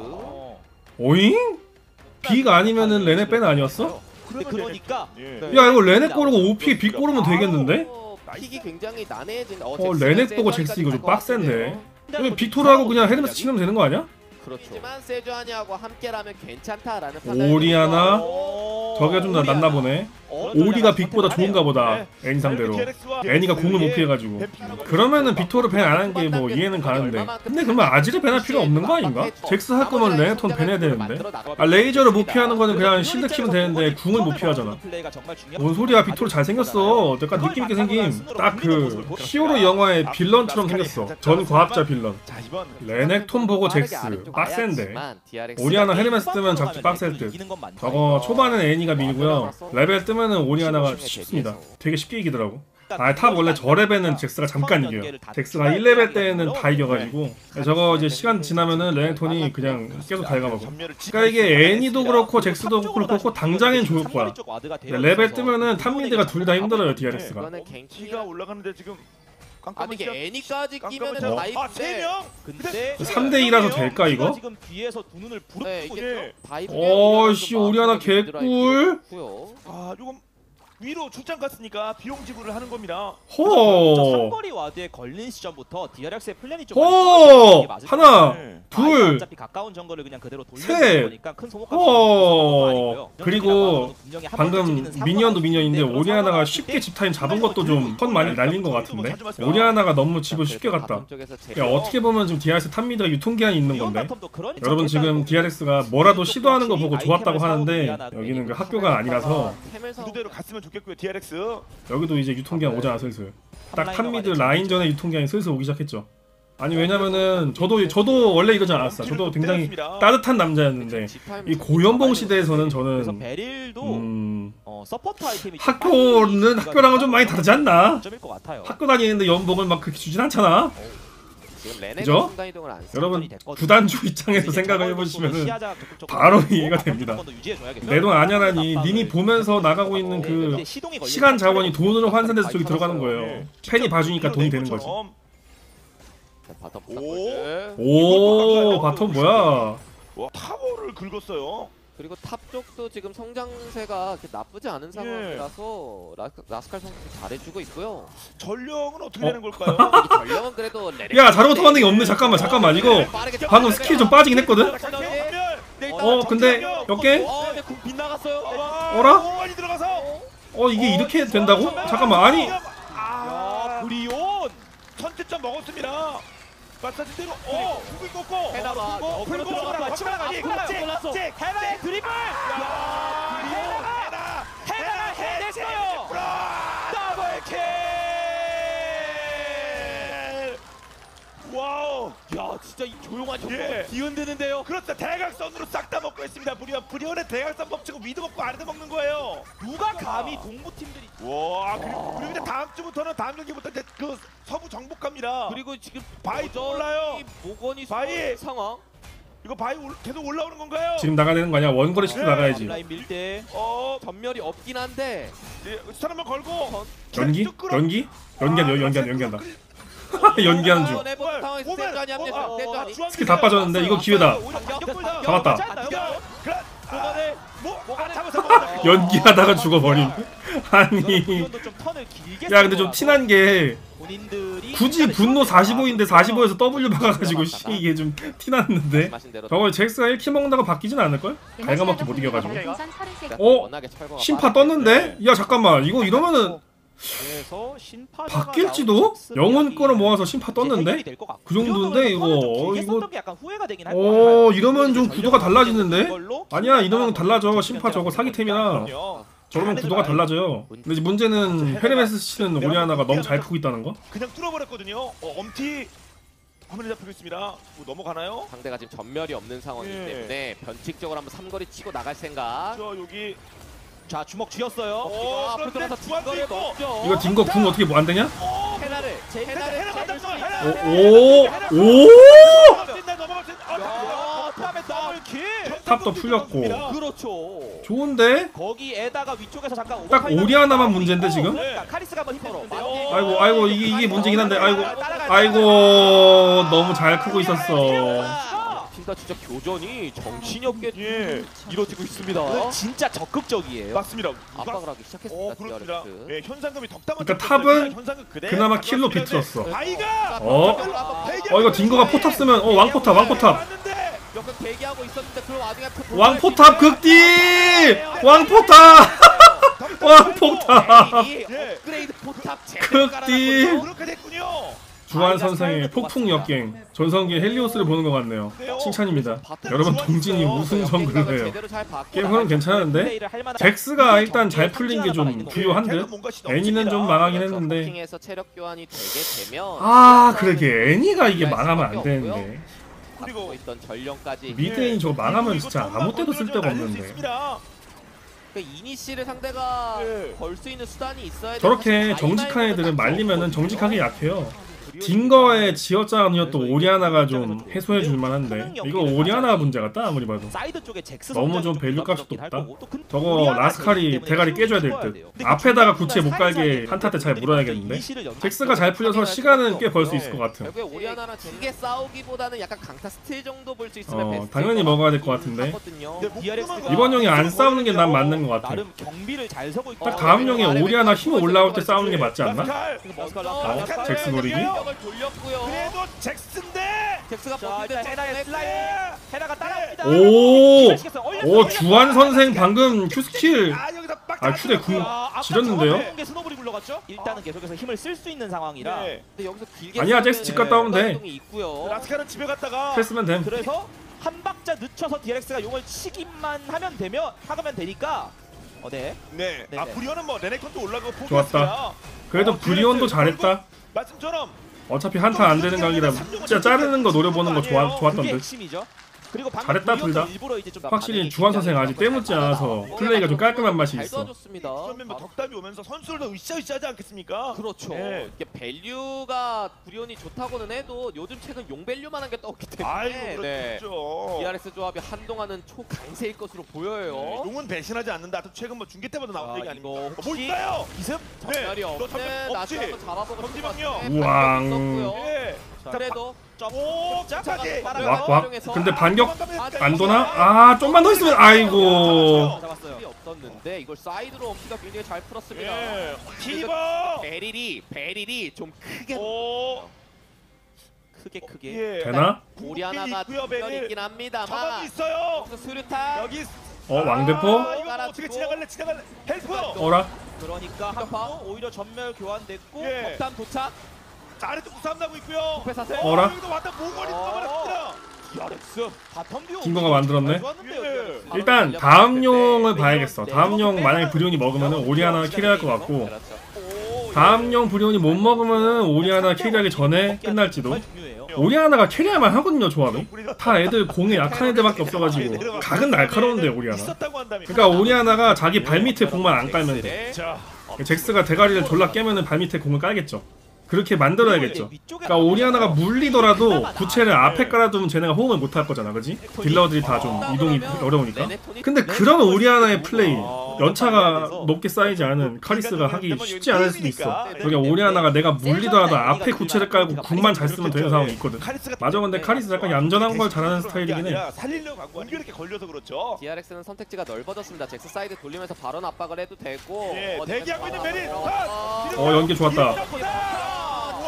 오잉? 빅 아니면은 레네 뺀 아니었어? 근데 그러니까 예. 야 이거 레네 고르고 오피에 빅 고르면 되겠는데? 어, 픽이 굉장히 난해해진. 어, 어 레네 보고 잭스 이거 좀 빡센데. 그냥 빅토르하고 그냥 헤르메스 치면 되는 거 아니야? 그렇죠. 하지만 세주아니하고 함께라면 괜찮다라는 판단. 오리아나? 저게 좀 더 낫나 보네. 오리가 빅보다 좋은가 보다 애니 상대로. 애니가 공을 못 피해가지고. 그러면은 빅토르 밴 안 하는 게 뭐 이해는 가는데. 근데 그러면 아지를 밴할 필요 없는 거 아닌가? 잭스 할 거면 레네톤 밴해야 되는데. 아 레이저를 못 피하는 거는 그냥 실드 키면 되는데 궁을 못 피하잖아. 뭔 소리야 빅토르 잘생겼어. 약간 느낌 있게 생김. 딱 그 히어로 영화의 빌런처럼 생겼어. 전 과학자 빌런. 레넥톤 보고 잭스 빡센데. 오리아나 헤르메스 뜨면 잡기 빡셀 듯. 저거 초반엔 애니가 밀고요. 레벨 뜨면은 오리아나가 쉽습니다. 되게 쉽게 이기더라고. 아 탑 원래 저 레벨은 잭스가 잠깐 이겨요. 잭스가 일 레벨 때는 다 이겨가지고 저거 이제 시간 지나면은 레넥톤이 그냥 계속 갉아먹어. 그러니까 이게 애니도 그렇고 잭스도 그렇고 당장엔 좋을 거야. 레벨 뜨면은 탑미드가 둘 다 힘들어요 디아렉스가. 이거는 키가 올라가는데 지금 아니 이게 애니까지 끼면은 어? 다이브인데 근데 삼 대 이라서 될까 이거? 지금 뒤에서 두 눈을 네, 부릅뜨고 이게 다이브. 어씨 오리아나 개꿀. 아 조금 위로 출장 갔으니까 비용 지불을 하는 겁니다. 허. 삼거리 와드에 걸린 시점부터 디아렉스의 플랜이 좀 허. 하나, 둘, 어차피 가까운 정거를 그냥 그대로 셋. 돌리는 거니까 큰 소모값이 허. 그리고 방금 미니언도 미니언인데 오리아나가 쉽게 집타임 잡은 것도 좀 턴 많이 날린 것 같은데. 오리아나가 너무 집을 쉽게 갔다. 야 어떻게 보면 지금 디아렉스 탑미드가 유통기한이 있는 건데. 여러분 지금 디아렉스가 뭐라도 시도하는 거 보고 좋았다고 하는데 여기는 그 학교가 아니라서 그대로 갔으면 좋겠고요. 디아렉스. 여기도 이제 유통기한 오잖아 슬슬. 딱 탑미드 라인전에 유통기한이 슬슬 오기 시작했죠. 아니 왜냐면은 저도 저도 원래 이러지 않았어. 저도 굉장히 따뜻한 남자였는데 이 고연봉 시대에서는 그래서 저는 베릴도 음, 어, 서포트 아이템이 좀 학교는 빨리 학교랑은 좀 많이 다르지 않나? 점일 것 같아요. 학교 다니는데 연봉을 막 그렇게 주진 않잖아. 지금 레네가 그죠? 순간 이동을 안 써. 여러분 구단주 입장에서 생각을 해보시면은 시야자 적극적으로 바로 하고 이해가 한 됩니다. 번더 유지해줘야겠어요. 내 돈 아냐라니 압박을. 님이 보면서 나가고 있는 네, 그 근데 시동이 걸리면 시간 자원이 돈으로 환산돼서 많이 저기 들어가는 팔았어요. 거예요. 팬이 봐주니까 돈이 되는 거지. 자, 바텀 오. 부탁골드. 오 바텀 뭐야? 와, 타워를 긁었어요. 그리고 탑 쪽도 지금 성장세가 그렇게 나쁘지 않은 상황이라서 라, 라스칼 선수 잘해주고 있고요. 전령은 어떻게 어? 되는 걸까요? 이 전령은 그래도 레넥 야 자르고 통하는 게 없네. 잠깐만 잠깐만 이거 빠르게 방금 스킬 좀 빠지긴 했거든. 네, 어 근데 몇 개? 어, 근데 궁 빗나갔어요. 어라? 많이 들어가서. 어 이게 이렇게 된다고? 잠깐만 아니 아, 브리온 선취점 먹었습니다. 마사지대로 어, 구글 꺾고. 해나봐. 어, 그렇죠. 불고 앞으로 치면 앞으로 가지. 골랐어. 헤나의 드리블! 야, 해나. 헤나가 해냈어요! 더블킬! 와우. 야, 진짜 이 조용한 정보 예. 뒤흔드는데요. 그렇다. 대각선으로 싹 다 먹고 있습니다. 브리온. 브리온의 대각선 법칙은 위도 먹고 아래도 먹는 거예요. 누가 감히 동부팀들이 와, 그리고 그리고 이제 다음 주부터는 다음 경기부터 이제 그 서부 정복합니다. 그리고 지금 바이 또 올라요. 모건이 바이. 상황. 이거 바이 올, 계속 올라오는 건가요? 지금 나가야 되는 거 아니야? 원거리 시도 나가야지. 라인 밀대 어, 전멸이 없긴 한데 예, 스턴 한번 걸고 연기? 계속 끌어. 연기? 연기한다 아, 연기한다 끌어, 연기한다. 끌어. 연기하는 중. 내보는 상황에서 오면, 센도 아니 합니다. 어, 센도 아니. 중앙 스킬 다 빠졌는데 이거 기회다. 반격 잡았다. 그래. 모건을 뭐? 아, 잡았어. 잡았어. 연기하다가 죽어버림. 아니 이건도 좀 턴을 길게 야 근데 좀 티난 게 본인들이 굳이 분노 사십오인데 사십오에서 W 박아가지고 씨, 이게 좀 티났는데 말씀하신 대로 저거 잭스가 일 킬 먹는다고 바뀌진 않을걸? 갈가먹기 못 이겨가지고 별풍선 서른세 개. 어? 워낙에 철거가 심파 빠르기 떴는데? 야 잠깐만 이거 이러면은 그래서 신파자가 바뀔지도? 나온 잭스 영혼 거로 이야기 모아서 심파 떴는데? 해결이 될것 같고. 그 정도인데 이거 턴을 좀 어, 길게 이거 썼던 게 약간 후회가 되긴 할 것 어 같아요. 이러면 좀 구도가 달라지는데? 그걸로 아니야 이러면 달라져 좀 심파 저거 사기템이라 그럼요. 저러면 구도가 달라져요 근데 이제 문제는 헤르메스 씨는 오리아나가 너무 잘 크고 있다는 거? 그냥 뚫어버렸거든요. 어, 엄티 화면에 잡히고 있습니다. 뭐 넘어가나요? 상대가 지금 전멸이 없는 상황이기 예. 때문에 변칙적으로 한번 삼거리 치고 나갈 생각. 저 여기 자 주먹 쥐었어요. 어, 앞으로 그런데 들어가서 주황도 뒷거리에 있고. 넣었죠. 이거 딩거 궁 어떻게 뭐 안 되냐? 헤나를 헤나를 헤나 때릴 수 맞았어. 있다. 헤나. 오! 오! 넘어갈 수 있나? 넘어갈 수 있나? 아, 야, 잠깐만. 탑에 더블킬. 탑도 풀렸고. 그렇죠. 좋은데? 거기에다가 위쪽에서 잠깐 딱 오버타임 오리아나만 나오고 문제인데, 있고, 지금? 그러니까 카리스가 한번 힘들었는데요. 아이고 아이고 이게 이게 문제긴 한데 아이고 따라가요. 아이고 너무 잘 크고 있었어 팀다 진짜 교전이 정신이 없게 예. 이루어지고 있습니다. 오늘 진짜 적극적이에요. 맞습니다. 압박을 하기 어, 시작했습니다. 그렇습니다. 디아렉스. 예, 현상금이 덕담한 그러니까 탑은 현상금 그대로 그나마 킬로 가져왔는데 비틀었어 바이가 어? 어 이거 딩거가 포탑 쓰면 어 왕포탑 왕포탑 왔는데 몇번 대기하고 있었는데 그 와중에 왕포탑 극딜 왕포탑 왕포탑 예. 업그레이드 포탑 제대로 극딜 깔아놨거든요. 그렇게 됐군요. 주한 선생의 폭풍 역갱 전성기 헬리오스를 보는 것 같네요 칭찬입니다 여러분 동진이 우승 정글러예요 제대로 잘 받고 게임 흐름 괜찮은데 잭스가 일단 잘 풀린 게 좀 부유한 듯 애니는 좀 망하긴 했는데 서킹에서 체력 교환이 되게 되면 아 그러게 애니가 이게 망하면 안 되는데 갖고 있던 전령까지 미드애니 저거 망하면 진짜 아무 때도 쓸데가 없는데 그러니까 이니시를 상대가 예. 걸 수 있는 수단이 있어야 돼. 저렇게 정직한 애들은 말리면은 정직하게 약해요 딩거의 지어짜니었던 오리아나가 좀 해소해 줄 만한데 이거 오리아나 문제 같다 아무리 봐도 사이드 쪽에 잭스 너무 좀 성장이 밸류 값이 부담스럽긴 할 높다. 거고, 또 근- 저거 오리아나 라스칼이 제일 때문에 대가리 깨줘야 키워야 될 돼요. 듯 근데 앞에다가 그 구치에 못 갈게 사이사이에 한타 때 잘 애들이 물어야겠는데 이니시를 연습- 잭스가 잘 풀려서 시간은 꽤 벌 수 있을 것 같아요 결국에 오리아나랑 길게 싸우기보다는 약간 강타 스틸 정도 볼 수 있으면 어, 베스트. 당연히 먹어야 될 것 같은데. 디아렉스가 이번 형이 안 싸우는 게 난 맞는 것 같아 나름 경비를 잘 서고 있다. 딱 다음 형에 오리아나 힘 올라올 때 싸우는 게 맞지 않나? 라스칼. 머스칼 어? 라스칼. 잭스 노리기? 을 돌렸고요. 그래도 잭슨데. 잭스가 자 버티드 일단 헤나의 슬라임. 헤나가 따라옵니다. 오! 기절시켰어요. 올렸어요, 오 올렸어요. 주한 선생 방금 큐스킬 아, 여기서 빡 아 큐대 궁 아, 아까 지렸는데요? 정확한 게 스노볼이 굴러갔죠? 일단은 계속해서 힘을 쓸 수 있는 상황이라. 네. 근데 여기서 길게 아니야, 싸우면 잭스 집 갔다 오면 돼. 행동이 있고요. 라스칼은 집에 갔다가 패스면 됨 그래서 한 박자 늦춰서 디아렉스가 용을 치기만 하면 되면 하면 되니까. 어, 네. 네. 아, 네네. 브리온은 뭐 레넥턴도 올라가고 좋았다. 포기했습니다. 그래도 어, 브리온도 디아렉스 잘했다 말씀처럼 어차피 한타 안 되는 각이라 진짜 자르는 거 노려보는 거 좋아, 좋았던 그게 듯. 핵심이죠. 그리고 방금 잘했다, 둘 다. 일부러 이제 좀 확실히 반응이 주한 선생 아직 굉장히 때묻지 않아서 플레이가 좀 깔끔한 맛이 잘 있어. 도와줬습니다. 그러면 뭐 덕담이 오면서 선수들도 으쌰으쌰하지 않겠습니까? 그렇죠. 예. 이게 밸류가 구리온이 좋다고는 해도 요즘 최근 용 밸류만한 게 떴기 때문에 아이고 네. 그렇죠. 디알엑스 조합이 한동안은 초강세일 것으로 보여요. 네, 용은 배신하지 않는다. 또 최근 뭐 중계 때마다 나온 아, 얘기 아닙니까? 이거 어, 뭐 혹시 있어요? 기습? 전멸이 너 없는 전멸 나스 없지? 한번 잡아보고 정지명령. 싶었는데 우왕. 반격이 있었고요. 예. 그래도 오, 끝까지. 왁, 왁. 근데 반격 아, 안 도나? 아, 좀만 더 있으면 아이고. 잡았어요. 이 없었는데 이걸 사이드로 엄티가 굉장히 잘 풀었습니다. 예. 티버. 베릴이 베릴이 좀 크게 오. 크게 크게 예. 되나? 고리 하나가 있고요, 특별히 베릴. 있긴 합니다만 저건 있어요. 여기서 수류탄 여기. 어, 왕대포? 아, 이거 뭐 어떻게 지나갈래? 지나갈래? 헬프. 어라? 그러니까 한번 오히려 전멸 교환됐고 예. 폭탄 도착 자, 아래쪽 구삼 나고 있고요. 부패 사슬 어, 어라? 여기도 왔다 모건이 써버렸습니다. 디알엑스 바텀 듀오 김거가 만들었네. 좋았는데요, 예. 디알엑스. 일단 다음 용을 봐야겠어. 다음 용 만약에 브리온이 먹으면 오리아나 캐리할 것 같고 그렇죠. 오, 다음 용 브리온이 못 먹으면 오리아나 캐리하기 전에 끝날지도. 오리아나가 캐리할만 하거든요, 조합이. 다 애들 공에 약한 애들밖에 없어가지고 각은 날카로운데 오리아나. 있었다고 한다면. 그러니까 오리아나가 자기 발밑에 공만 안 깔면 돼. 자, 잭스가 대가리를 졸라 깨면은 발밑에 공을 깔겠죠. 그렇게 만들어야겠죠. 그러니까 오리아나가 물리더라도 부채를 앞에 깔아두면 쟤네가 호응을 못 할 거잖아, 그지? 딜러들이 다 좀 이동이 어려우니까. 근데 그런 오리아나의 플레이, 연차가 높게 쌓이지 않은 카리스가 하기 쉽지 않을 수도 있어. 그러니까 오리아나가 내가 물리더라도 앞에 구체를 깔고 궁만 잘 쓰면 되는 상황이 있거든. 카리스가 맞아, 근데 카리스 약간 얌전한 걸 잘하는 스타일이긴 해. 살리려고 하고 이렇게 걸려서 그렇죠. 디알엑스는 선택지가 넓어졌습니다. 잭스 사이드 돌리면서 바로 압박을 해도 되고 예, 어, 대기하고 있는 베리. 어, 연계 좋았다.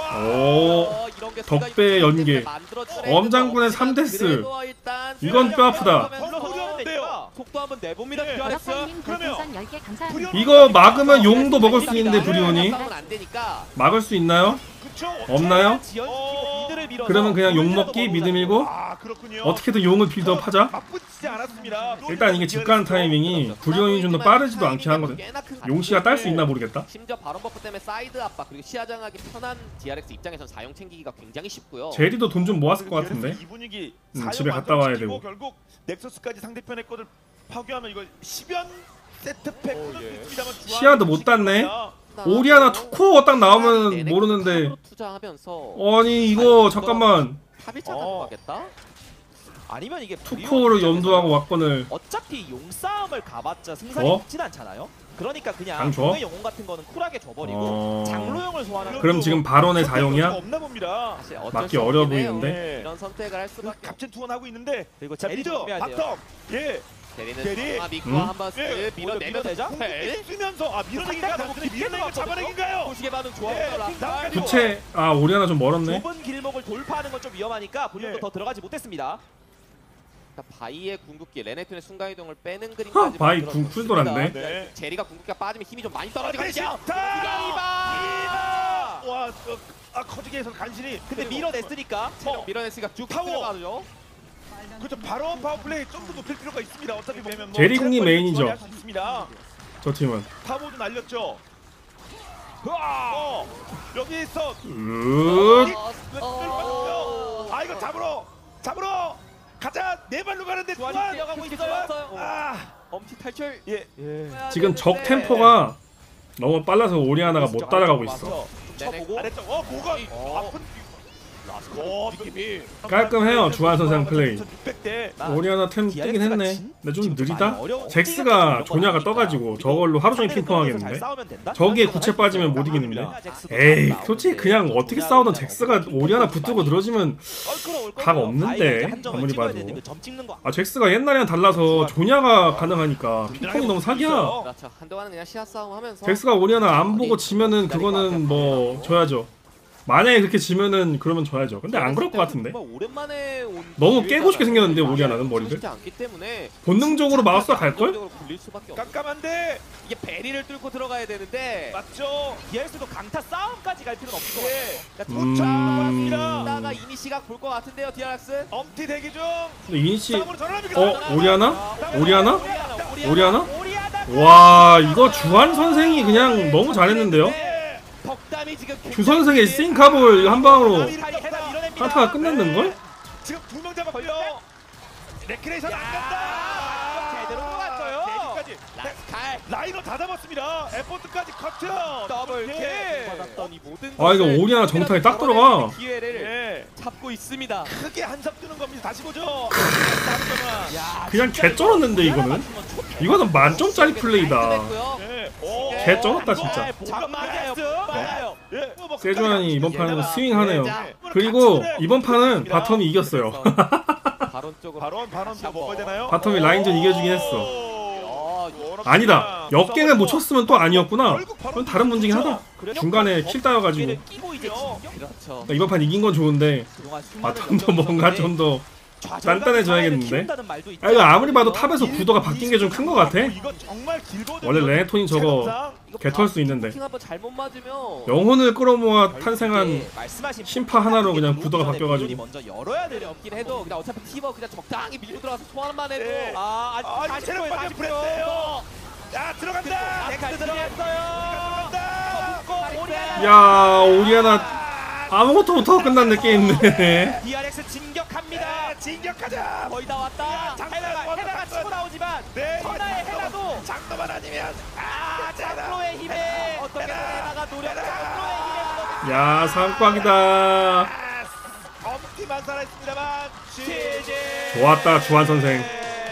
오, 어, 이런 게 덕배의 수가 있기 연계. 때문에 만들어지는 엄장군의 애도 삼 데스. 그래도 일단 이건 뼈 아프다. 어려운데요. 속도 한번 내봅니다. 네. 디알엑스. 버럭사님 그러면 별풍선 열 개 감사합니다. 이거 막으면 용도 먹을 수 있는데 브리온이 싸움은 안 되니까. 막을 수 있나요? 그쵸? 없나요? 지연시키고 미드를 밀어서 그러면 그냥 용 먹기 미드 밀고 아, 그렇군요. 어떻게든 용을 빌드업 하자. 바쁘지 않았습니다. 일단 이게 집 가는 타이밍이 브리온이 좀 더 빠르지도 않긴 하거든. 용시가 딸 수 있나 모르겠다. 심지어 바론 버프 때문에 사이드 압박 그리고 시야장하기 편한 디알엑스 입장에선 사용 챙기기가 굉장히 쉽고요. 제리도 돈 좀 모았을 것 같은데. 이 분위기 음, 사용 집에 갔다 와야 완성시키고 되고. 결국 넥서스까지 상대편의 것을 파괴하면 이거 십연 세트팩 오, 끊을 예. 수 있습니다만 시야도 못 땄네. 오리아나 투코어 딱 나오면 모르는데. 탑으로 투자하면서 아니 이거 잠깐만 탑일차 어. 가져가겠다. 아니면 이게 투코어를 염두하고 왁건을. 어차피 용싸움을 가봤자 승산이 어? 높진 않잖아요. 그러니까 그냥 장 줘? 공의 영웅 같은 거는 쿨하게 줘버리고 어... 장로형을 소환하는 그럼 지금 바론의 사용이야? 없나 봅니다. 사실 어쩔 맞기 수 어려워 없긴 해요. 보이는데? 네. 이런 선택을 할 수밖에. 갑진 투원하고 있는데 그리고 자 제리 미드 조심해야 돼요. 바텀 예 대리는 대리? 아 믿고 음? 한번 예. 쓱 밀어내면서 밀어내자? 펠. 쓰면서 아 밀어내기가 상대가 단순히 너무 밀어내기가 깊게 잡아내기인가요? 보시게 반응 예, 좋았어. 라스칼. 그리고- 부채 아 오리아나 좀 멀었네. 좁은 길목을 돌파하는 건 좀 위험하니까 본인도 예. 더 들어가지 못했습니다. 그러니까 바이의 궁극기 레네톤의 순간이동을 빼는 허, 그림까지 바이 만들어줬습니다. 궁 쿨돌았네. 네. 제리가 궁극기가 빠지면 힘이 좀 많이 아, 떨어지거든요. 이바 와 어, 아 커지게 해서 간신히 근데 밀어냈으니까 체력 밀어냈으니까 쭉 타워. 들어가죠. 그렇죠 바로 파워플레이 좀 더 높일 필요가 있습니다. 어차피 보면 뭐 제리 궁이 체력 메인이죠. 할수 있습니다. 저 팀은. 타워도 날렸죠. 어, 여기 있어. 으 어, 아 이거 잡으러 잡으러 가자 네 발로 가는데 주환이 주환 뛰어가고 그렇게 있어요. 주환. 아 엄티 탈출. 예. 지금 적 템포가 너무 빨라서 오리아나가 못 따라가고 있어. 쳐보고 아래쪽 어 뭐가 어. 아픈 어 느낌이 깔끔해요, 주한 선생 플레이. 육백 대 오리아나 템 뜨긴 했네. 근데 좀 느리다? 잭스가 조냐가 떠가지고 저걸로 하루 종일 핑퐁하겠는데? 저기에 구체 빠지면 못 이기는데? 에이 솔직히 그냥 어떻게 싸우던 잭스가 오리아나 붙들고 늘어지면 각 없는데, 아무리 봐도. 아 잭스가 옛날이랑 달라서 조냐가 가능하니까 핑퐁이 너무 사기야. 그렇죠. 한동안은 그냥 시야 싸움 하면서. 잭스가 오리아나 안 보고 지면은 그거는 뭐 져야죠. 만약에 그렇게 지면은 그러면 져야죠. 근데 안 그럴 것 같은데? 정말 오랜만에 온 너무 깨고 싶게 생겼는데 오리아나는 머리를? 쉽지 않기 때문에 본능적으로 마우스가 갈걸? 본능적으로 굴릴 수밖에 없어요. 깜깜한데 이게 베리를 뚫고 들어가야 되는데 맞죠? 디알엑스도 강타 싸움까지 갈 필요는 없을 것 예. 같아요. 그러니까 음... 도착합니다. 이따가 이미 시각 볼 것 같은데요, 디알엑스. 엄티 대기 중. 근데 이니시 싸움으로 전환합니다. 어? 오리아나? 오리아나? 오리아나? 오리아나? 와 이거 주한 선생이 그냥 너무 잘했는데요? 네. 덕담이 교전이 지금 주선생의 싱카볼 한 방으로 스카이 헤나 밀어냅니다. 한타가 끝났는걸? 지금 두 명 잡았고요. 레크레이션 안 야, 간다. 제대로 들어갔어요. 데뷔까지. 라스칼 라이너 다 잡았습니다. 에포트까지 커트. 더블 킬. 받았던 이 모든 아 이거 오리아나 정타에 딱 들어가. 기회를 예. 잡고 있습니다. 크게 한삽 뜨는 겁니다. 다시 보죠. 야, 그냥 개 쩔었는데 이거는. 이거는 만점짜리 플레이다. 깔끔했고요. 예. 오. 개 쩔었다 진짜. 잠 맞아요. 맞아요. 예. 세주안이 이번 판은 스윙하네요. 자, 그리고 이번 판은 바텀이 이겼어요. 바론 쪽으로 바론 바론 또 먹어야 되나요? 바텀이 라인전 이겨주긴 했어. 오. 아니다. 역갱을 못 쳤으면 또 아니었구나. 그건 다른 문제긴 하다. 중간에 킬 따여가지고. 끼고 이제 진격? 그렇죠. 그러니까 이번 판 이긴 건 좋은데 그동안 수많은 바텀도 뭔가 좀 더 단단해져야겠는데. 아 이거 아무리 봐도 탑에서 구도가 바뀐 게 좀 큰 거 같아. 이거 정말 길거든요. 원래 레네톤이 저거 개털 수 있는데 킹 한번 잘못 맞으면 영혼을 끌어모아 탄생한 네, 말씀하신 심파 하나로 그냥 들어오기 구도가 전에 바뀌어가지고. 물론이 먼저 열어야 돼요. 없긴 해도 그냥 어차피 티버 그냥 적당히 밀고 들어가서 소환만 해도 네. 아, 아, 아직 체력 사십 빠져 프로 프레스예요. 야 들어간다. 넥스 들어갔어요. 들어간다. 야 오리아나 아무것도 못하고 끝났네 게임네. 디알엑스 진격합니다. 네, 진격하자. 거의 다 왔다. 장난 헤나가 아니야. 헤나가 치고 나오지만 네. 천하의 헤나도 장도만 아니면 아 자나. 프로의 힘에 어떻게든 헤나가 노력. 프로의 힘에 야 삼꽉이다. 엄티만 살아있습니다만 지지. 좋았다 주한 선생.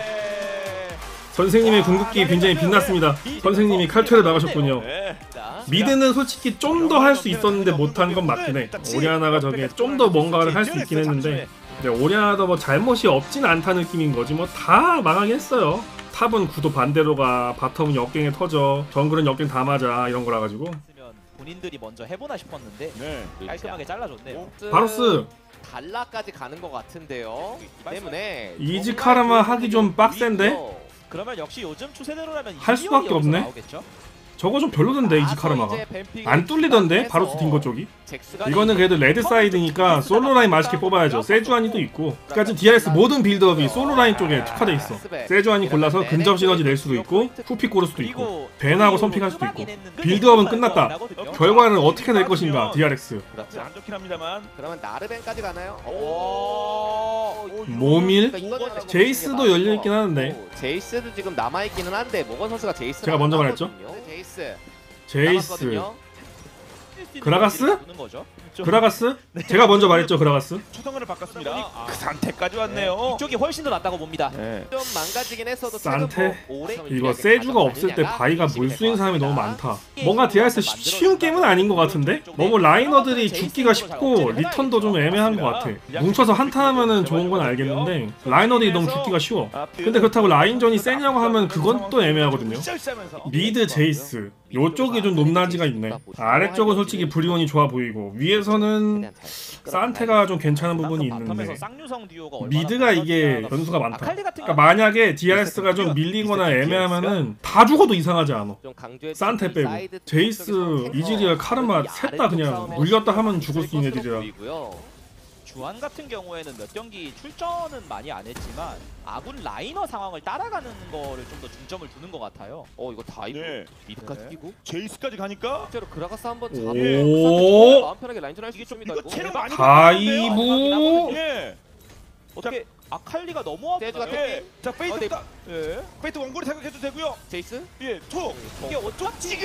선생님의 궁극기 굉장히 빛났습니다. 선생님이 칼퇴를 나가셨군요. 네. 미드는 솔직히 좀 더 할 수 있었는데 못한 건 맞긴 해. 오리아나가 저게 좀 더 뭔가를 할 수 있긴 했는데 근데 오리아나도 뭐 잘못이 없진 않다 느낌인 거지 뭐 다 망하긴 했어요. 탑은 구도 반대로 가, 바텀은 역갱에 터져, 정글은 역갱 다 맞아 이런 거라 가지고. 있으면 본인들이 먼저 해보나 싶었는데 네. 깔끔하게 잘라줬네요. 바로스 달라까지 가는 것 같은데요. 때문에 이지 카르마 하기 좀 빡센데? 그러면 역시 요즘 추세대로라면 할 수밖에 이지원이 여기서 없네? 나오겠죠? 저거 좀 별로던데 이지 카르마가. 안 뚫리던데 바로스 딩거 쪽이. 이거는 그래도 레드 사이드니까 솔로 라인 맛있게 뽑아야죠. 세주안이도 있고. 그러니까 지금 디알엑스 모든 빌드업이 솔로 라인 쪽에 특화돼 있어. 세주안이 골라서 근접 시너지 낼 수도 있고 후피 고를 수도 있고 베나하고 선픽할 수도 있고. 빌드업은 끝났다. 결과는 어떻게 될 것인가 디알엑스. 그렇죠. 안 좋긴 합니다만. 그러면 나르벤까지 가나요? 오. 모밀? 그러니까 이거는 제이스도 열려있긴 하는데. 제이스도 지금 남아있기는 한데 모건 선수가 제이스 제가 먼저 말했죠? 제이스 제이스. 남았거든요. 그라가스? 보는 거죠. 그라가스? 제가 먼저 말했죠 그라가스. 초성을 바꿨습니다. 그 상태까지 왔네요. 이쪽이 훨씬 더 낫다고 봅니다. 네. 좀 망가지긴 했어도 산테? 뭐 오래 이거 세주가 없을 때 바이가 물 쏘인 사람이 너무 많다. 뭔가 디알엑스 쉬운 게임은 아닌 것 같은데? 너무 라이너들이 죽기가 쉽고 리턴도 좀 애매한 것 같아. 뭉쳐서 한타 하면은 좋은 건 알겠는데 라이너들이 너무 죽기가 쉬워. 근데 그렇다고 라인전이 세냐고 하면 그건 또 애매하거든요. 미드 제이스 요쪽이 좀 높낮이가 있네. 아래쪽은 솔직히 브리온이 좋아 보이고 위에서는 산테가 좀 괜찮은 부분이 있는데 쌍유성 듀오가 얼마나 미드가 이게 많았지만 변수가 많다. 아칼리 같은 그러니까 만약에 디알엑스가 좀 밀리거나 애매하면은 다 죽어도 이상하지 않아. 좀 강조해 산테 빼고 제이스, 이즈리얼, 카르마 셋 다 그냥 물렸다 하면 죽을 수 있는 애들이라. 주한 같은 경우에는 몇 경기 출전은 많이 안 했지만 아군 라이너 상황을 따라가는 거를 좀 더 중점을 두는 것 같아요. 어 이거 다이브 네. 미드까지 네. 끼고 제이스까지 가니까 실제로 그라가스 한번 잡고 오. 마음 편하게 라인전 할수 이게 좀 있습니다. 이거 이거 체력 많이 다이브. 예. 어떻게 아칼리가 너무 세주가 아프다. 예. 자 페이트 어, 네. 다 예. 페이트 원거리 생각해도 되고요. 제이스 예. 툭. 이게 어쩜 지금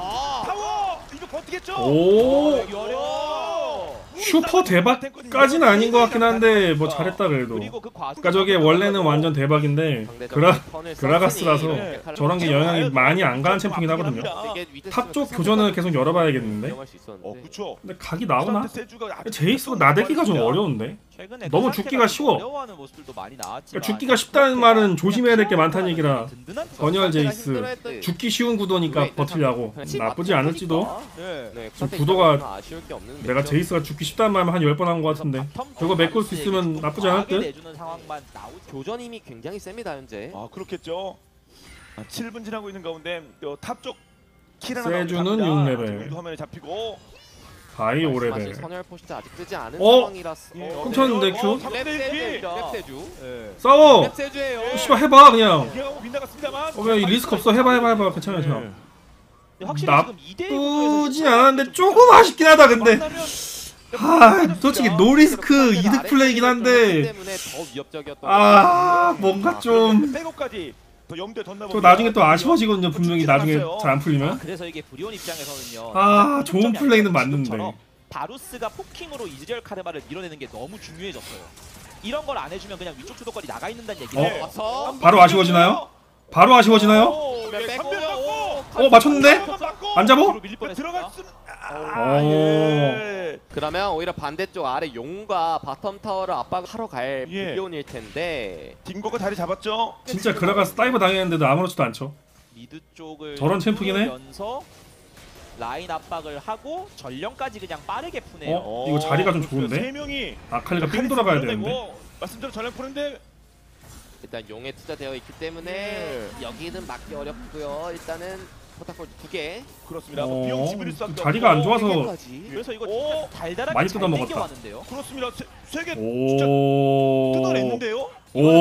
파워 이거 버티겠죠? 오. 어려워. 슈퍼 대박까지는 아닌 것 같긴 한데 뭐 잘했다 그래도. 그리고 그 과수 그러니까 저게 원래는 완전 대박인데 그라 그라가스라서 네. 저런 게 영향이 많이 안 가는 챔프긴 하거든요. 탑 쪽 교전을 계속 열어봐야겠는데. 어, 그렇죠. 근데 각이 나오나? 세주가 제이스가 나대기가 좀 어려운데. 최근에 너무 그 죽기가 상태가 쉬워. 어려워하는 모습들도 많이 나왔지만 그러니까 죽기가 쉽다는 말은 조심해야 될 게 많다는 얘기라. 든든한 전열 제이스 죽기 쉬운 구도니까 버티려고. 나쁘지 않을지도. 네. 네, 좀 구도가 아쉬울 게 없는 내가 제이스가 죽기 쉽다는 말만 한 열 번 한 것 같은데 저거 메꿀 수 있으면 나쁘지 않을 듯? 내주는 상황만 나오지. 교전 힘이 굉장히 셉니다 현재. 아 그렇겠죠. 아, 칠 분 지나고 있는 가운데 탑쪽 킬 하나 세주는 나옵니다. 육 레벨. 지금 화면에 잡히고 바이 오 말씀하신 레벨. 선열 포스트 아직 뜨지 않은 어? 상황이라서. 예, 어, 훔쳤는데, 어, 큐? 삼 대 일. 랩세주. 랩세주. 예. 싸워! 랩세주예요. 씨발 해봐 그냥. 기하고 빗나갔습니다만. 어, 그냥 이 리스크 없어. 해봐 해봐 해봐. 괜찮아 괜찮아. 근데 확실히 지금 이 대 일 나쁘지 않았는데 조금 아쉽긴 하다 근데. 아 솔직히 노리스크 이득 플레이긴 한데 때문에 더 위협적이었던 아 뭔가 좀 백업까지 더 염두에 뒀나 또 나중에 또 아쉬워지거든요. 분명히 나중에 잘 안 아, 풀리면. 그래서 이게 브리온 입장에서는요. 아 좋은 플레이는 맞는데. 지금처럼 바루스가 포킹으로 이즈리얼 카르마를 밀어내는 게 너무 중요해졌어요. 이런 걸 안 해주면 그냥 위쪽 주도권이 나가 있는다는 얘기를. 와서 바로 아쉬워지나요? 바로 아쉬워지나요? 어 맞췄는데? 안 잡어? 들어갈 수. 오. 그러면 오히려 반대쪽 아래 용과 바텀 타워를 압박하러 갈 예. 브리온일 텐데 딩고가 자리 잡았죠. 진짜 그라가스 다이버 당했는데도 아무렇지도 않죠. 미드 쪽을 저런 챔프긴 해? 뚫으면서 라인 압박을 하고 전령까지 그냥 빠르게 푸네요. 어? 이거 자리가 좀 좋은데? 세 명이 아칼리가 삥 돌아가야 되는데. 말씀대로 전략 푸는데 일단 용에 투자되어 있기 때문에 예. 여기는 막기 어렵고요. 일단은 포탑골 두 개. 그렇습니다. 어, 뭐 비용 지불일 수밖에 자리가 안 없고. 좋아서 개까지. 그래서 이거 오, 진짜 달달하게 많이 잘 뜯어먹었다. 땡겨왔는데요. 그렇습니다. 세개 오. 뜯어냈는데요.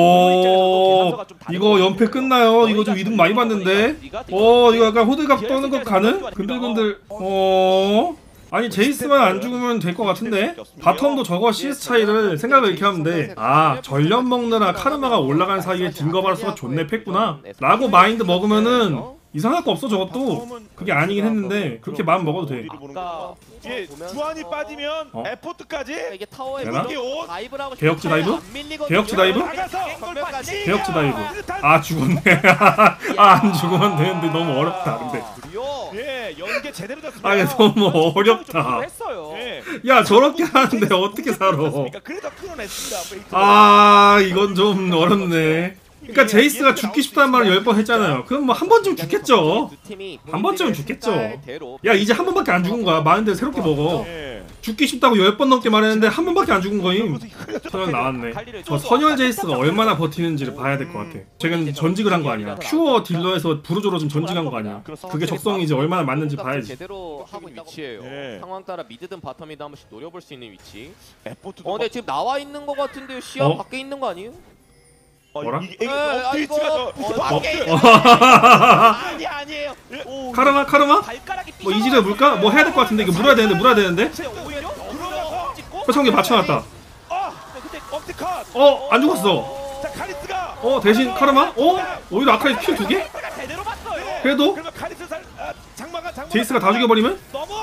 오. 이거 연패 끝나요? 이거 좀 이득 많이 봤는데. 어 이거 약간 호들갑 떠는 것 가는? 근들근들. 어. 아니 제이스만 안 죽으면 될 것 같은데 바텀도 저거 씨에스 차이를 생각을 이렇게 하면 돼. 아 전력 먹느라 카르마가 올라간 사이에 딩거바로스가 존내 팼구나 라고 마인드 먹으면은 이상할 거 없어. 저것도 그게 아니긴 했는데 그렇게 마음 먹어도 돼. 아까 예, 주한이 빠지면 어? 에포트까지 이게 타워에 되나? 이게 다이브를 하고 개혁지 싶은데 다이브? 안 밀리거든요. 개혁지 다이브? 나가서 전멸까지. 개혁지 다이브. 아 죽었네. 아, 안 죽으면 되는데 너무 어렵다 근데. 브리온. 예, 연계 제대로 됐습니다. 아 이게 너무 어렵다. 했어요. 예. 야 저렇게 하는데 어떻게 살아. 그래도 끊어냈습니다. 아 이건 좀 어렵네. 그러니까 제이스가 죽기 쉽다는 말을 열 번 했잖아요. 그럼 뭐 한 번쯤 죽겠죠. 두 팀이 한 번쯤은 죽겠죠. 색깔대로 야 이제 한 번밖에 안 죽은 거야. 많은데 새롭게 먹어. 예. 죽기 쉽다고 열 번 넘게 말했는데 한 번밖에 안 죽은 거임. 선열 나왔네. 저 선열 제이스가 얼마나 버티는지를 봐야 될 것 같아. 제가 전직을 한 거 아니야. 퓨어 딜러에서 부르조로 좀 전직한 거 아니야. 그게 적성이 이제 얼마나 맞는지 봐야지. 제대로 하고 있는 위치예요. 예. 상황 따라 미드든 바텀이든 한 번씩 노려볼 수 있는 위치. 에포트도 어, 근데 지금 나와 있는 거 같은데 시야 어? 밖에 있는 거 아니에요? 뭐라? 이게 예, 아, 이거 업데이트가 더 어, 밖에 아니 아니에요. 오, 카르마 카르마? 발가락이 뭐 이지를 물까? 뭐 해야 될 것 같은데 이거 물어야 되는데 물어야 되는데. 오히려 들어가서 찍고 표성기 맞춰놨다. 아, 근데 업데 컷. 어 안 죽었어. 자, 카리스가 어 대신 카르마? 어 오히려 아칼리 킬 두 개? 제가 제대로 봤어요. 그래도 그래서 카리스 살 아, 장마가 장마 제이스가 다 죽여버리면? 넘어.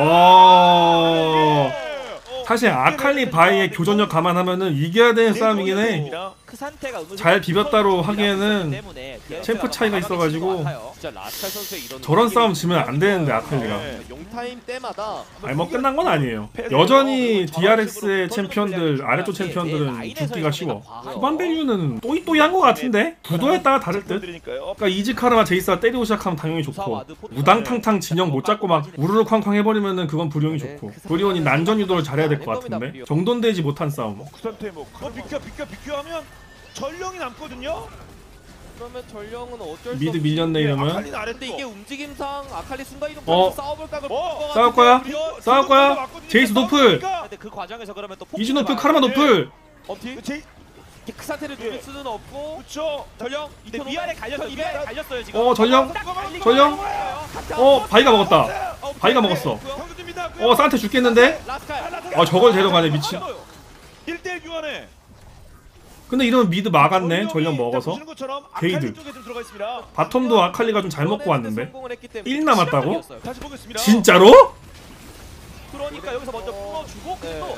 오. 예. 사실 아칼리 바이의 교전력 감안하면은 이겨야 되는 싸움이긴 해. 그 상태가 잘 비볐다로 하기에는 챔프 차이가 있어가지고 진짜 라스칼 선수의 이런 저런 싸움 지면 안 되는데 아칼리가. 네. 용타임 때마다 아니 뭐 끝난 건 아니에요. 여전히 디알엑스의 챔피언들 아래쪽 챔피언들은 죽기가 쉬워. 후반 밸류는 또이또이한 것 같은데 구도에 따라 다를 듯. 드리니까요. 그러니까 이즈카르마 제이스가 때리고 시작하면 당연히 좋고 우당탕탕 진영 못 잡고 막 우르르 쾅쾅 해버리면은 그건 브리온이 좋고 브리온이 난전 유도를 잘해야 될 것 같은데 정돈되지 못한 싸움. 그 상태 뭐 그거 비켜 비켜 비켜하면 전령이 남거든요. 그러면 전령은 어쩔 수 미드 없이 밀렸네 이러면. 아칼리는 아래 근데 이게 움직임상 아칼리 순간 이동 어. 싸워볼까 그럴 어. 것 싸울 같은데 거야? 싸울 거야? 제이스 노플. 근데 그 과정에서 그러면 또 이즈 노플 카르마 노플. 어떻게 제 그 상태를 예. 누릴 수는 없고 그렇죠. 전령 근데 위아래 갈려서 위아래 갈렸어요 지금. 어 전령. 전령. 어 바이가 먹었다. 바이가 먹었어. 평균입니다. 어 산테 죽겠는데? 라스칼 어 저걸 데려가네 미친. 일 대 일 교환에. 근데 이러면 미드 막았네. 전령 먹어서. 게이드. 게이드 쪽에 좀 들어가 있습니다. 바텀도 아칼리가 좀 잘 먹고 왔는데. 성공을 했기 때문에 일 남았다고? 다시 보겠습니다. 진짜로? 그러니까 여기서 먼저 끊어주고 네. 또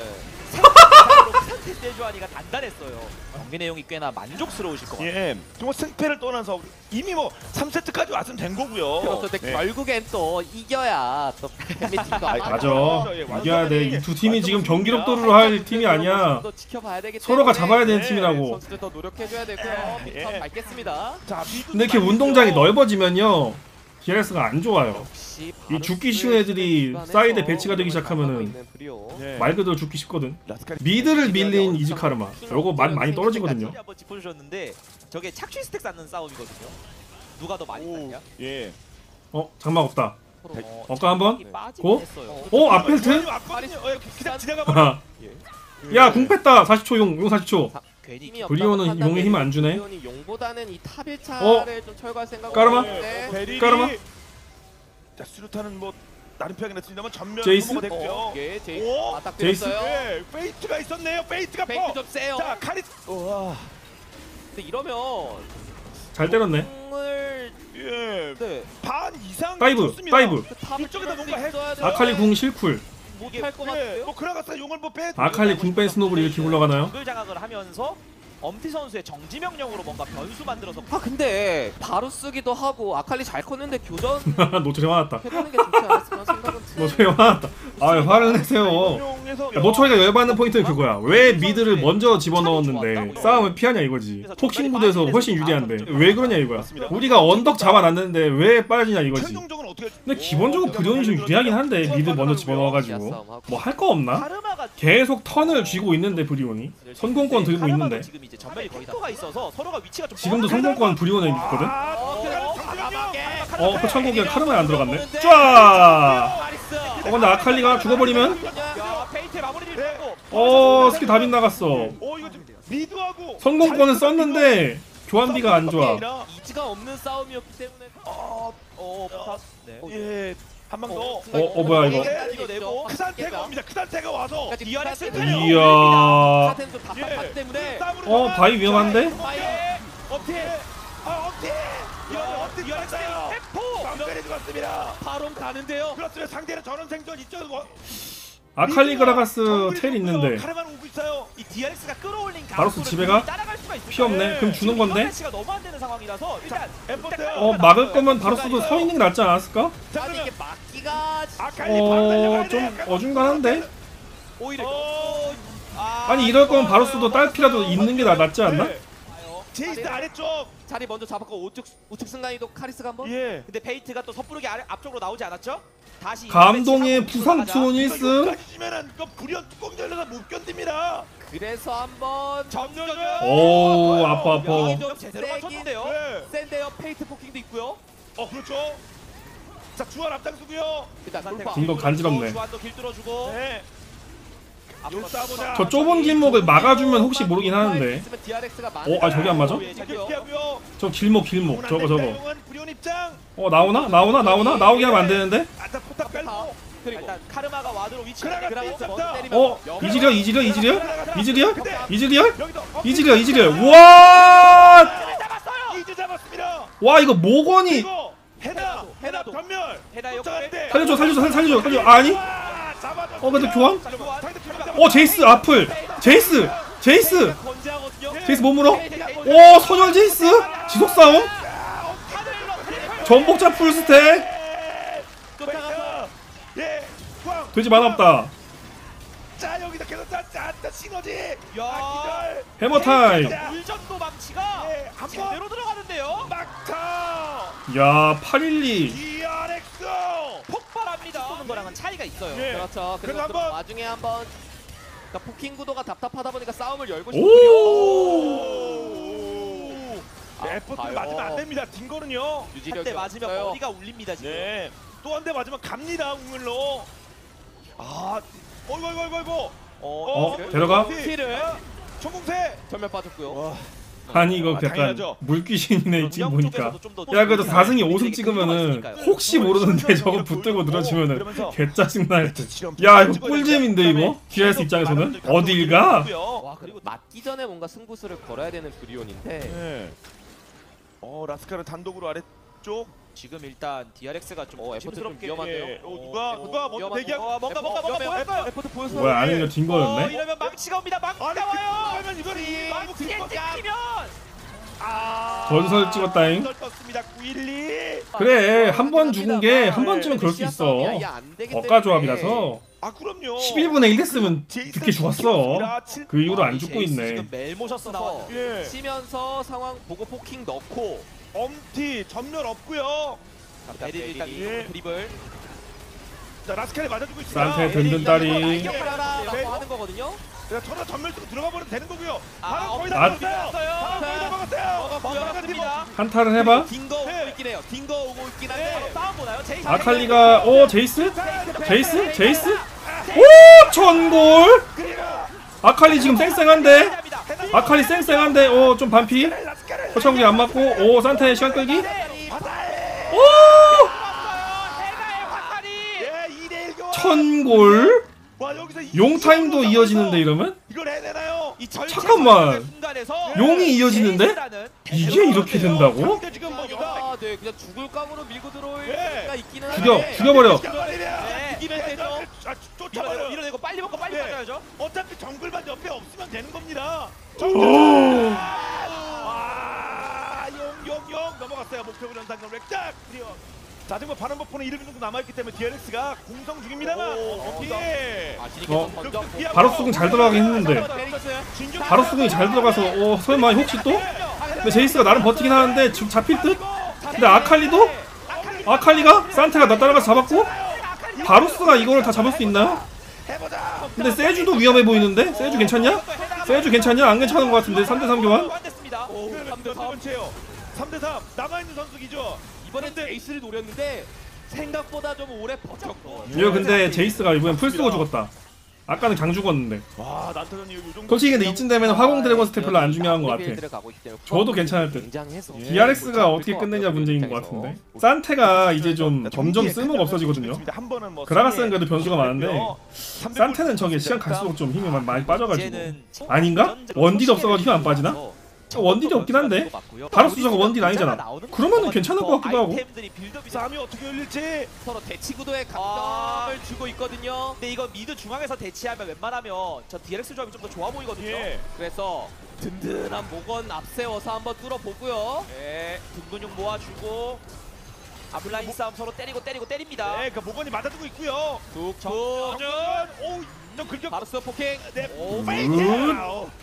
상태 세주아니가 단단했어요. 경기 내용이 꽤나 만족스러우실 것 같아요. 예, 정말 승패를 떠나서 이미 뭐 삼 세트까지 왔으면 된 거고요. 그렇죠. 근데 네. 결국엔 또 이겨야 또 팬미팅도 안 맞아. 예, 이겨야 돼. 이 두 팀이 지금 경기력 도루를 할 팀이 아니야. 지켜봐야 되기 서로가 때문에 잡아야 되는 네, 팀이라고. 선수들 더 노력해줘야 되고요. 예. 빅턴 밟겠습니다. 자, 미드도 근데 이렇게 많이 운동장이 있죠. 넓어지면요 디알엑스가 안 좋아요. 역시 이 죽기 쉬운 애들이 사이드에 배치가 되기 시작하면은 네. 말 그대로 죽기 쉽거든. 라스칼이 미드를 밀린 이즈카르마 요거 맛 많이 떨어지거든요. 한번 짚어주셨는데 저게 착취 스택 쌓는 싸움이거든요. 누가 더 많이 오, 쌓냐? 예. 어 장막 없다. 어, 어까 한번? 빠지긴 고? 했어요. 어 앞펠트? 주한이 왔거든요. 어, 그냥 지나가 버려. 야궁 뺐다. 사십 초 용. 용 사십 초. 괜히 브리온은 용의 힘 안 주네. 브리온이 용보다는 이 탑 일 차를 어? 좀 철거할 생각을 까르마? 하는데 베리 까르마? 자 수류탄은 뭐 나름 피하긴 했습니다만 전면 제이스? 소모가 됐고요. 어, 예, 제이스 오! 맞닥 제이스? 때렸어요. 네, 페이트가 있었네요. 페이트가 페이크 퍼. 좀 세요. 자 카리스. 와. 근데 이러면 잘 때렸네. 공을 예. 네. 반 이상 다이브, 줬습니다. 다이브. 그 탑을 이쪽에다 뚫을 수 뭔가 해- 있어야 돼요. 아칼리 궁 실쿨. 못할 것 예. 같은데요? 뭐 그라가스 용을 뭐 빼. 아칼리 궁 뺀 스노블 이렇게 굴러가나요? 정글 장악을 하면서 엄티 선수의 정지 명령으로 뭔가 변수 만들어서 아 근데 바로 쓰기도 하고 아칼리 잘 컸는데 교전 노초리 화났다. 해보는 게 좋지 않았으면 생각은 드 노초리 화났다. 아 화를 내세요. 용에서 야, 노초리가 열받는 포인트는 그거야. 왜 미드를 먼저 집어넣었는데 싸움을 피하냐 이거지. 포킹 구도에서 훨씬 유리한데 왜 그러냐 이거야. 우리가 언덕 잡아놨는데 왜 빠지냐 이거지. 최종적으는 어떻게? 근데 기본적으로 브리온이 좀 유리하긴 한데 미드 먼저 집어넣어가지고 뭐 할 거 없나? 카르마가 계속 턴을 쥐고 있는데 브리온이 선공권 들고 카르마도 있는데 지금 이제 전멸이 거의 다 있어서 서로가 위치가 좀 지금도 성공권 브리온에 있거든? 아, 어, 정면이요. 어, 그 천국에 카르마에 안 들어갔네. 쫙! 카리스. 어, 근데 아칼리가 죽어버리면? 야, 페이트의 마무리를 네. 했고. 어, 스킬 다 빗나갔어. 오 이거 좀 미드하고 성공권은 썼는데 교환비가 안 좋아. 이지가 없는 싸움이었기 때문에 어, 어, 포탑. 네. 예. 한 방 더. 어, 어, 뭐야, 이거. 이거 내고 크산테가 옵니다. 크산테가 와서 디아렉스 이야. 사텐 좀 답답하기 때문에 어, 바위 위험한데? 바이. 어때? 아, 어때? 이러면 어때? 디아렉스 이랬어요. 대포. 방패를 죽었습니다. 바로 가는데요. 그렇습니다. 상대는 전원 생존 이쪽은 뭐 아칼리 그라가스 텔 있는데 카르만 오고 있어요. 이 디아렉스가 끌어올린 바로스 가속도를 집에 가? 따라갈 수가 있을까요? 피 없네. 그럼 주는 건데? 시가 너무 안 되는 상황이라서 일단 엠포테요. 어, 막을 거면 바로스도 서 있는 게 낫지 않았을까? 자, 아니 그러면 이게 막기가 아칼리 어, 좀 어중간한데? 오히려 어, 아, 아니, 이럴 거면 바로스도 딸피라도 있는 게 나- 낫지 않나? 네. 제이스 아래쪽. 자리 먼저 잡았고 우측 우측 순간이도 카리스가 한번. 예. 근데 페이트가 또 섣부르게 아래, 앞쪽으로 나오지 않았죠? 다시 감동의 부상 투혼 일 승. 여기까지 지면은 그 불연 뚜껑 열려서 못 견딥니다. 그래서 한번 정면을. 오, 아파, 아파. 여기 좀 제대로 세긴 맞췄는데요. 네. 센데요. 페이트 포킹도 있고요. 어, 그렇죠. 자, 주한 앞장서고요. 일단 돌파. 중간 간지럽네. 주한도 길 뚫어주고 네. 앞으로 요 싸보자. 저 좁은 길목을 막아주면 혹시 모르긴 하는데. 있으면 디아렉스가 어, 아, 저기 안 맞아? 예, 자기 저기요. 피하고요. 저 길목, 길목. 저거, 저거. 불연 입장. 어, 나오나? 나오나? 나오나? 나오게 하면 안 되는데? 아, 자, 포탑 깔고. 그리고 일단 카르마가 와드로 위치를 그라가스 그라가스 있었다. 먼저 때리면 어? 이즈리얼, 이즈리얼, 이즈리얼? 이즈리얼? 근데 이즈리얼? 여기도 이즈리얼, 이즈리얼. 와! 잡았어요. 이즈 잡았습니다. 와, 이거 모건이. 그리고 해나, 해나 해나도. 전멸. 해나 옆에. 쫓아갔대. 살려줘, 살려줘, 살- 살려줘, 살려줘. 아니? 와, 잡아줬습니다. 어, 근데 교환? 자, 교환. 상대 피하자. 어, 제이스, 앞을. 제이스! 제이스! 건재하거든요. 제이스 못 물어? 오, 선열 제이스? 지속 싸움? 전복자 풀스택? 쫓아가서. 예. 광. 돼지 많아 없다. 자, 여기다 계속 자, 자, 자, 시너지. 야. 아, 기절. 해머 타임. 물전도 망치가 예, 한 번. 제대로 들어가는데요. 막타. 야, 팔일이. 디아렉스. 폭발합니다. 쏘는 거랑은 차이가 있어요. 예. 그렇죠. 그리고 그래서 한번. 와중에 한번 그러니까 포킹 구도가 답답하다 보니까 싸움을 열고 싶고 오! 아, 에포트 봐요. 맞으면 안 됩니다. 딩 거는요. 유지력이 한 대 맞으면 없어요. 머리가 울립니다 지금. 네. 또 한 대 맞으면 갑니다. 우물로. 아, 어이구 어이구 어이구, 어이구. 어, 데려가? 티를. 총공세. 전멸 빠졌고요. 와. 아니, 이거 아, 약간 당연하죠. 물귀신이네, 지금 보니까. 쪽에서도 좀더 야, 그래도 사 승이 오 승 되게 찍으면은 궁금할 수 있으니까요. 혹시 모르는데 저거 붙들고 늘어지면은 개짜증날 듯. 야, 이거 꿀잼인데, 이거? 디아레스 입장에서는? 어딜 가? 와 그리고 맞기 전에 뭔가 승부수를 걸어야 되는 브리온인데 네. 어, 라스카는 단독으로 아래쪽. 지금 일단 디아렉스가 좀 어, 에포트 좀 조심스럽게 위험한데요. 예. 어, 누가 누가 먼저 위험한- 대기하고. 어, 뭔가 뭔가 뭔가 보였어요. 에포트 보였어요. 뭐야, 아니, 이거 진 어, 거였네? 이러면 망치가 옵니다. 망치가 아니, 와요. 그러면 이거는 이 망치에 찍히면 아. 전설 찍었다잉. 전설 떴습니다. 구일이. 그래, 한 번 죽은 게 한 번쯤은 그럴 수 시야 있어. 싸움이 아예 안 되기 억가 때문에 조합이라서 아, 그럼요. 십일 분의 일 됐으면 제이슨 듣게 죽었어. 죽었습니다. 칠- 그 이후로 아, 안 이 죽고 제이스 있네. 지금 멜모셔스 나왔. 예. 치면서 상황 보고 포킹 넣고 엄티 전멸 없고요. 베릴 일단 예. 이쪽 드리블. 자, 라스칼이 맞아주고 있습니다. 산테 든든 딸이. 이겨라라고 네. 하는 거거든요. 자, 저러 전멸 쪽으로 들어가 버리면 되는 거고요. 아, 바로 거의 아. 다 먹었어요. 바로 거의 다 먹었어요. 먹었습니다. 한타를 해봐. 딩거 오고 네. 있긴 해요. 딩거 오고 있긴 한데 네. 싸움 보나요? 제이스. 아칼리가, 오, 제이스? 제이스? 제이스? 오, 천골! 아칼리 지금 쌩쌩한데? 아칼리 쌩쌩한데? 오, 좀 반피? 허청기 안 맞고, 오, 산타의 시간 끌기? 오! 선골? 와 여기서 이- 용 타임도 이걸로 이어지는데 잡아서 이러면? 이걸 해내나요? 이 절체 잠깐만. 순간에서 용이 이어지는데? 제이스라는 이게 이렇게 된다고? 상대 지금 뭐 이거 아, 네, 그냥 죽을 각오로 밀고 들어올 예. 수가 있기는 죽여, 한데 죽여버려. 네. 이기면 되죠. 밀어내고 쫓아버려. 밀어내고 빨리 먹고 빨리 네. 빠져야죠. 어차피 정글만 옆에 없으면 되는 겁니다. 오. 아, 용용용 넘어갔어요. 목표 연상점 렉작 드디어. 자 지금 바람 버프는 이름 정도 남아있기 때문에 디알엑스가 공성 중입니다만 오, 어떻게 아, 어. 지니께서 먼저 바로 수긍 잘 들어가긴 했는데 바로 수긍이 잘 들어가서 어 설마 혹시 또? 근데 제이스가 나름 버티긴 하는데 지금 잡힐 듯? 근데 아칼리도? 아칼리가? 산테가 나 따라가서 잡았고? 바루스가 이거를 다 잡을 수 있나요? 해보자. 근데 세주도 위험해 보이는데? 세주 괜찮냐? 세주 괜찮냐? 안 괜찮은 것 같은데 삼 대 삼 교환? 됐습니다. 삼 대 삼. 삼 대 삼 남아있는 선수기죠. 이번엔 제이스를 노렸는데 생각보다 좀 오래 버텼고. 이거 근데 제이스가 이번엔 풀 쓰고 죽었다. 아까는 강 죽었는데. 와 난타전이 요 정도. 솔직히 근데 이쯤 되면 화공 드래곤 스텝 별로 안 중요한 것 같아. 빌드를 가고 있기 때문에 저도 괜찮을 듯. 굉장해서 디알엑스가 어떻게 끝내냐 문제인 것 같은데. 산테가 이제 좀 점점 쓸모가 없어지거든요. 한 번은 뭐 그라가스는 그래도 변수가 많은데 산테는 저게 시간 갈수록 좀 힘이 많이 빠져가지고. 이제는 아닌가? 원딜이 없어가지고 힘 안 빠지나? 원딜이 없긴 한데? 바루스 저거 원딜 아니잖아. 그러면은 괜찮을 것 같기도 하고. 아이템들이 빌드업이 사- 싸움이 어떻게 열릴지. 서로 대치 구도의 아. 강점을 주고 있거든요. 근데 이거 미드 중앙에서 대치하면 웬만하면 저 디알엑스 조합이 좀 더 좋아 보이거든요. 예. 그래서 든든한 목원 앞세워서 한번 뚫어보고요. 네, 둥근육 모아주고 앞라인 싸움 서로 때리고 때리고 때립니다. 네, 그 모건이 맞아주고 있고요. 툭툭. 정전. 오, 좀 긁격. 바루스 포킹. 네. 오, 파이트. 굿.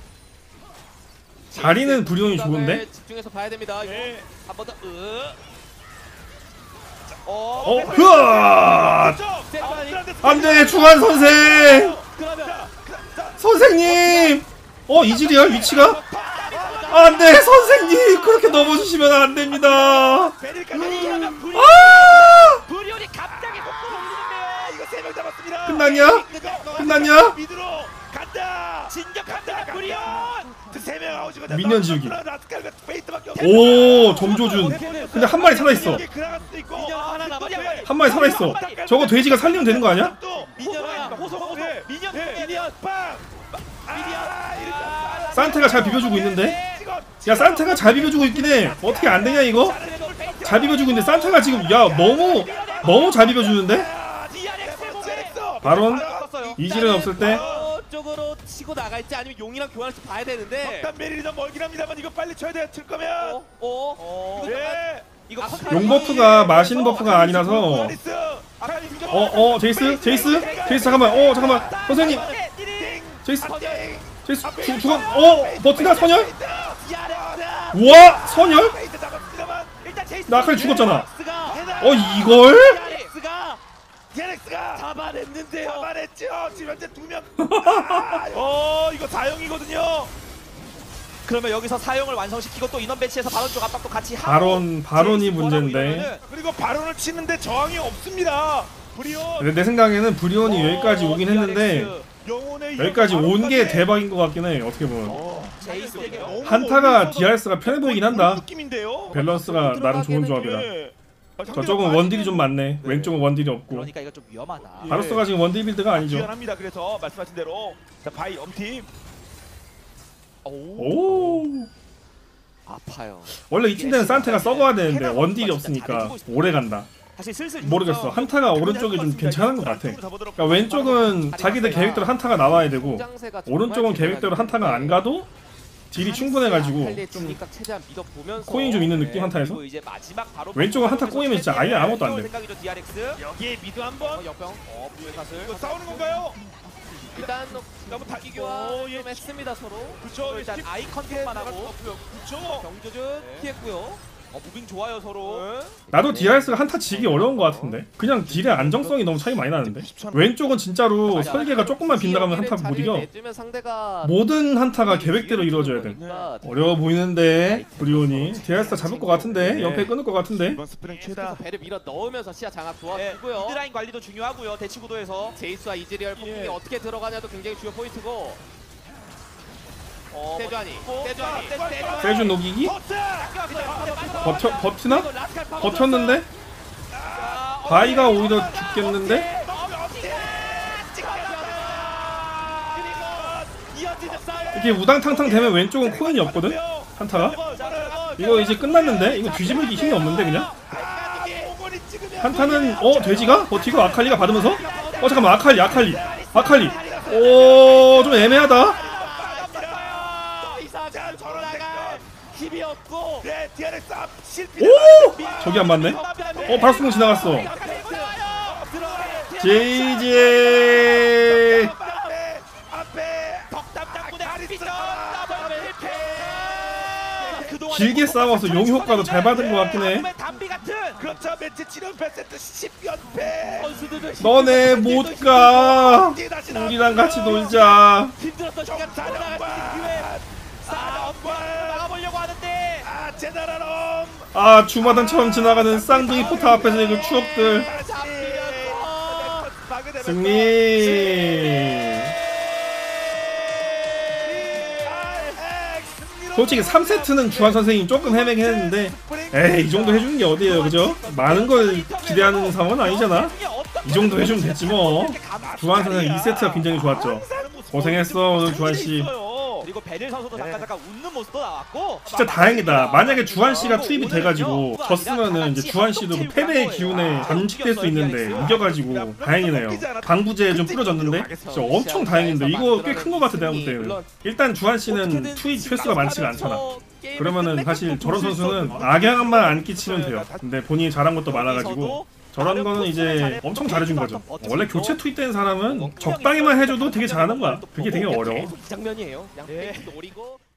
자리는 브리온이 좋은데? 집중해서 봐야 됩니다. 네. 한 번 더. 으. 어? 어, 흐아! 안돼 중환 선생! 그러면 선생님! 어 이즈리얼 위치가? 안돼 선생님! 그렇게 넘어주시면 안됩니다. 베릴까지 불이. 아! 브리온이 갑자기 속도를 올리는데요. 이거 세 명 잡았습니다. 끝났냐? 끝났냐? 미드로 간다. 진격한다 브리온. 세명 아웃이거든. 미니언 지우기. 라스칼과 페이트밖에 없어. 오 점조준. 근데 한 마리 살아있어. 그라가스도 있고. 미니언 하나 남았어요. 한 마리 살아있어. 저거 돼지가 살리면 되는 거 아니야? 미니언 호소 호소 네. 미니언 네. 미니언 빵. 아, 이렇게 산테가 잘 비벼주고 있는데? 야 산테가 잘 비벼주고 있긴 해. 어떻게 안 되냐 이거? 잘 비벼주고 있는데 산테가 지금 야 너무 너무 잘 비벼주는데? 바론 이질은 없을 때 쪽으로 치고 나갈지 아니면 용이랑 교환할지 봐야 되는데. 일단 메릴이 좀 멀긴 합니다만 이거 빨리 쳐야 돼요. 칠 거면. 어? 어? 어. 네. 이거 용 버프가 마시는 버프가 아니라서. 어어 제이스? 제이스? 제이스 잠깐만 어 잠깐만 선생님 제이스 제이스 죽, 죽어 어 버티나 선열? 우와 선열? 나 아까 죽었잖아. 어 이걸? 디알엑스가 잡아냈는데요. 잡아냈죠. 지금 현재 두 명. 어 이거 사형이거든요. 그러면 여기서 사용을 완성시키고 또 인원 배치해서 바론 쪽 압박도 같이 하고 바론 바론이 제이스 구하라고 문제인데. 이러면은 그리고 바론을 치는데 저항이 없습니다. 브리온. 근데 내 생각에는 브리온이 어, 여기까지 오긴 했는데 디알엑스, 영혼의 여기까지 온 게 바론까지. 대박인 것 같긴 해 어떻게 보면. 어, 제이스에게 너무 한타가 멀리서 디알엑스가 편해 보이긴 한다. 그런 느낌인데요. 밸런스가 나름 좋은 조합이라. 예. 아, 저쪽은 원딜이 좀 많네. 왼쪽은 원딜이 없고. 그러니까 이거 좀 위험하다. 예. 바루스가 지금 원딜 빌드가 아니죠. 유연합니다. 그래서 말씀하신 대로 자 바이 엄팀. 오. 아파요. 원래 이쯤 되면 산테가 썩어야 되는데 원딜이 없으니까 오래 간다. 사실 슬슬 모르겠어. 한타가 오른쪽이 좀 괜찮은 것 같아. 그러니까 왼쪽은 자기들 계획대로 한타가 나와야 되고 오른쪽은 계획대로 한타가 안 가도 딜이 충분해가지고 좀 최대한 믿어보면서 코인이 좀 있는 느낌 한타에서. 그리고 이제 마지막 바로 왼쪽은 한타 꼬이면 진짜 아예 아무것도 안 돼. 생각이죠 디알엑스. 여기에 미드 한번. 어, 역병. 어 부의 사슬. 이거 싸우는 건가요? 일단 너무 다 기교와 어, 예. 좀 했습니다 서로. 그쵸. 일단 스킵 아이 컨택만 하고. 그쵸. 경조준 네. 피했고요. 어 무빙 좋아요 서로. 나도 디알엑스가 한타 지기 어려운 것 같은데 그냥 딜의 안정성이 너무 차이 많이 나는데 왼쪽은 진짜로 설계가 조금만 빗나가면 한타 못 이겨. 상대가 모든 한타가 계획대로 이루어져야 돼. 그러니까 어려워 보이는데 브리온이 디알엑스가 잡을 것 같은데 옆에 끊을 것 같은데. 이번 스프링 최다. 그래서 배를 밀어 넣으면서 시야 장악 네, 도와주고요. 미드라인 관리도 중요하고요 대치 구도에서. 제이스와 이즈리얼 폭풍이 예. 어떻게 들어가냐도 굉장히 중요 포인트고. 어, 세주아니, 뭐, 세주아니, 세- 세주아니. 세주 녹이기? 버텨. 버텨, 버티나? 버텼는데? 바이가 오히려 죽겠는데? 이렇게 우당탕탕 되면 왼쪽은 코인이 없거든? 한타가? 이거 이제 끝났는데? 이거 뒤집을기 힘이 없는데 그냥? 한타는 어? 돼지가? 버티고 아칼리가 받으면서? 어 잠깐만 아칼리 아칼리 아칼리 오 좀 애매하다. 오! 저기 안 맞네? 어 바로 수공 지나갔어. 제이제 길게 싸워서 용 효과도 잘 받은 것 같긴 해. 그렇죠. 매치 칠 연패 세트 십 연패. 너네 못 가. 우리랑 같이 놀자. 힘들었던 시간 다 나가보려고 하는데 아 제나라롬. 아 주마등처럼 지나가는 쌍둥이 포탑 앞에서 그 추억들. 승리. 솔직히 삼 세트는 주한 선생님 조금 헤매긴 했는데 에이 이 정도 해주는 게 어디예요 그죠? 많은 걸 기대하는 상황은 아니잖아. 이 정도 해주면 됐지 뭐. 주한 선생님 이 세트가 굉장히 좋았죠. 고생했어 오늘 주한씨. 그리고 베릴 선수도 잠깐 잠깐 웃는 모습도 나왔고 진짜 다행이다. 만약에 주한씨가 투입이 돼가지고 졌으면은 이제 주한씨도 그 패배의 기운에 잠식될 수 있는데 이겨가지고 다행이네요. 방부제 좀 뿌려졌는데 진짜 엄청 다행인데 이거 꽤 큰 거 같아 내가 볼 때는. 일단 주한씨는 투입 횟수가 많지가 않잖아. 그러면은 사실 저런 선수는 악영향만 안 끼치면 돼요. 근데 본인이 잘한 것도 많아가지고 저런 거는 이제 엄청 잘해준 거죠. 원래 교체 투입된 사람은 적당히만 해줘도 되게 잘하는 거야. 그게 되게 어려워. 이 장면이에요. 양페이스 노리고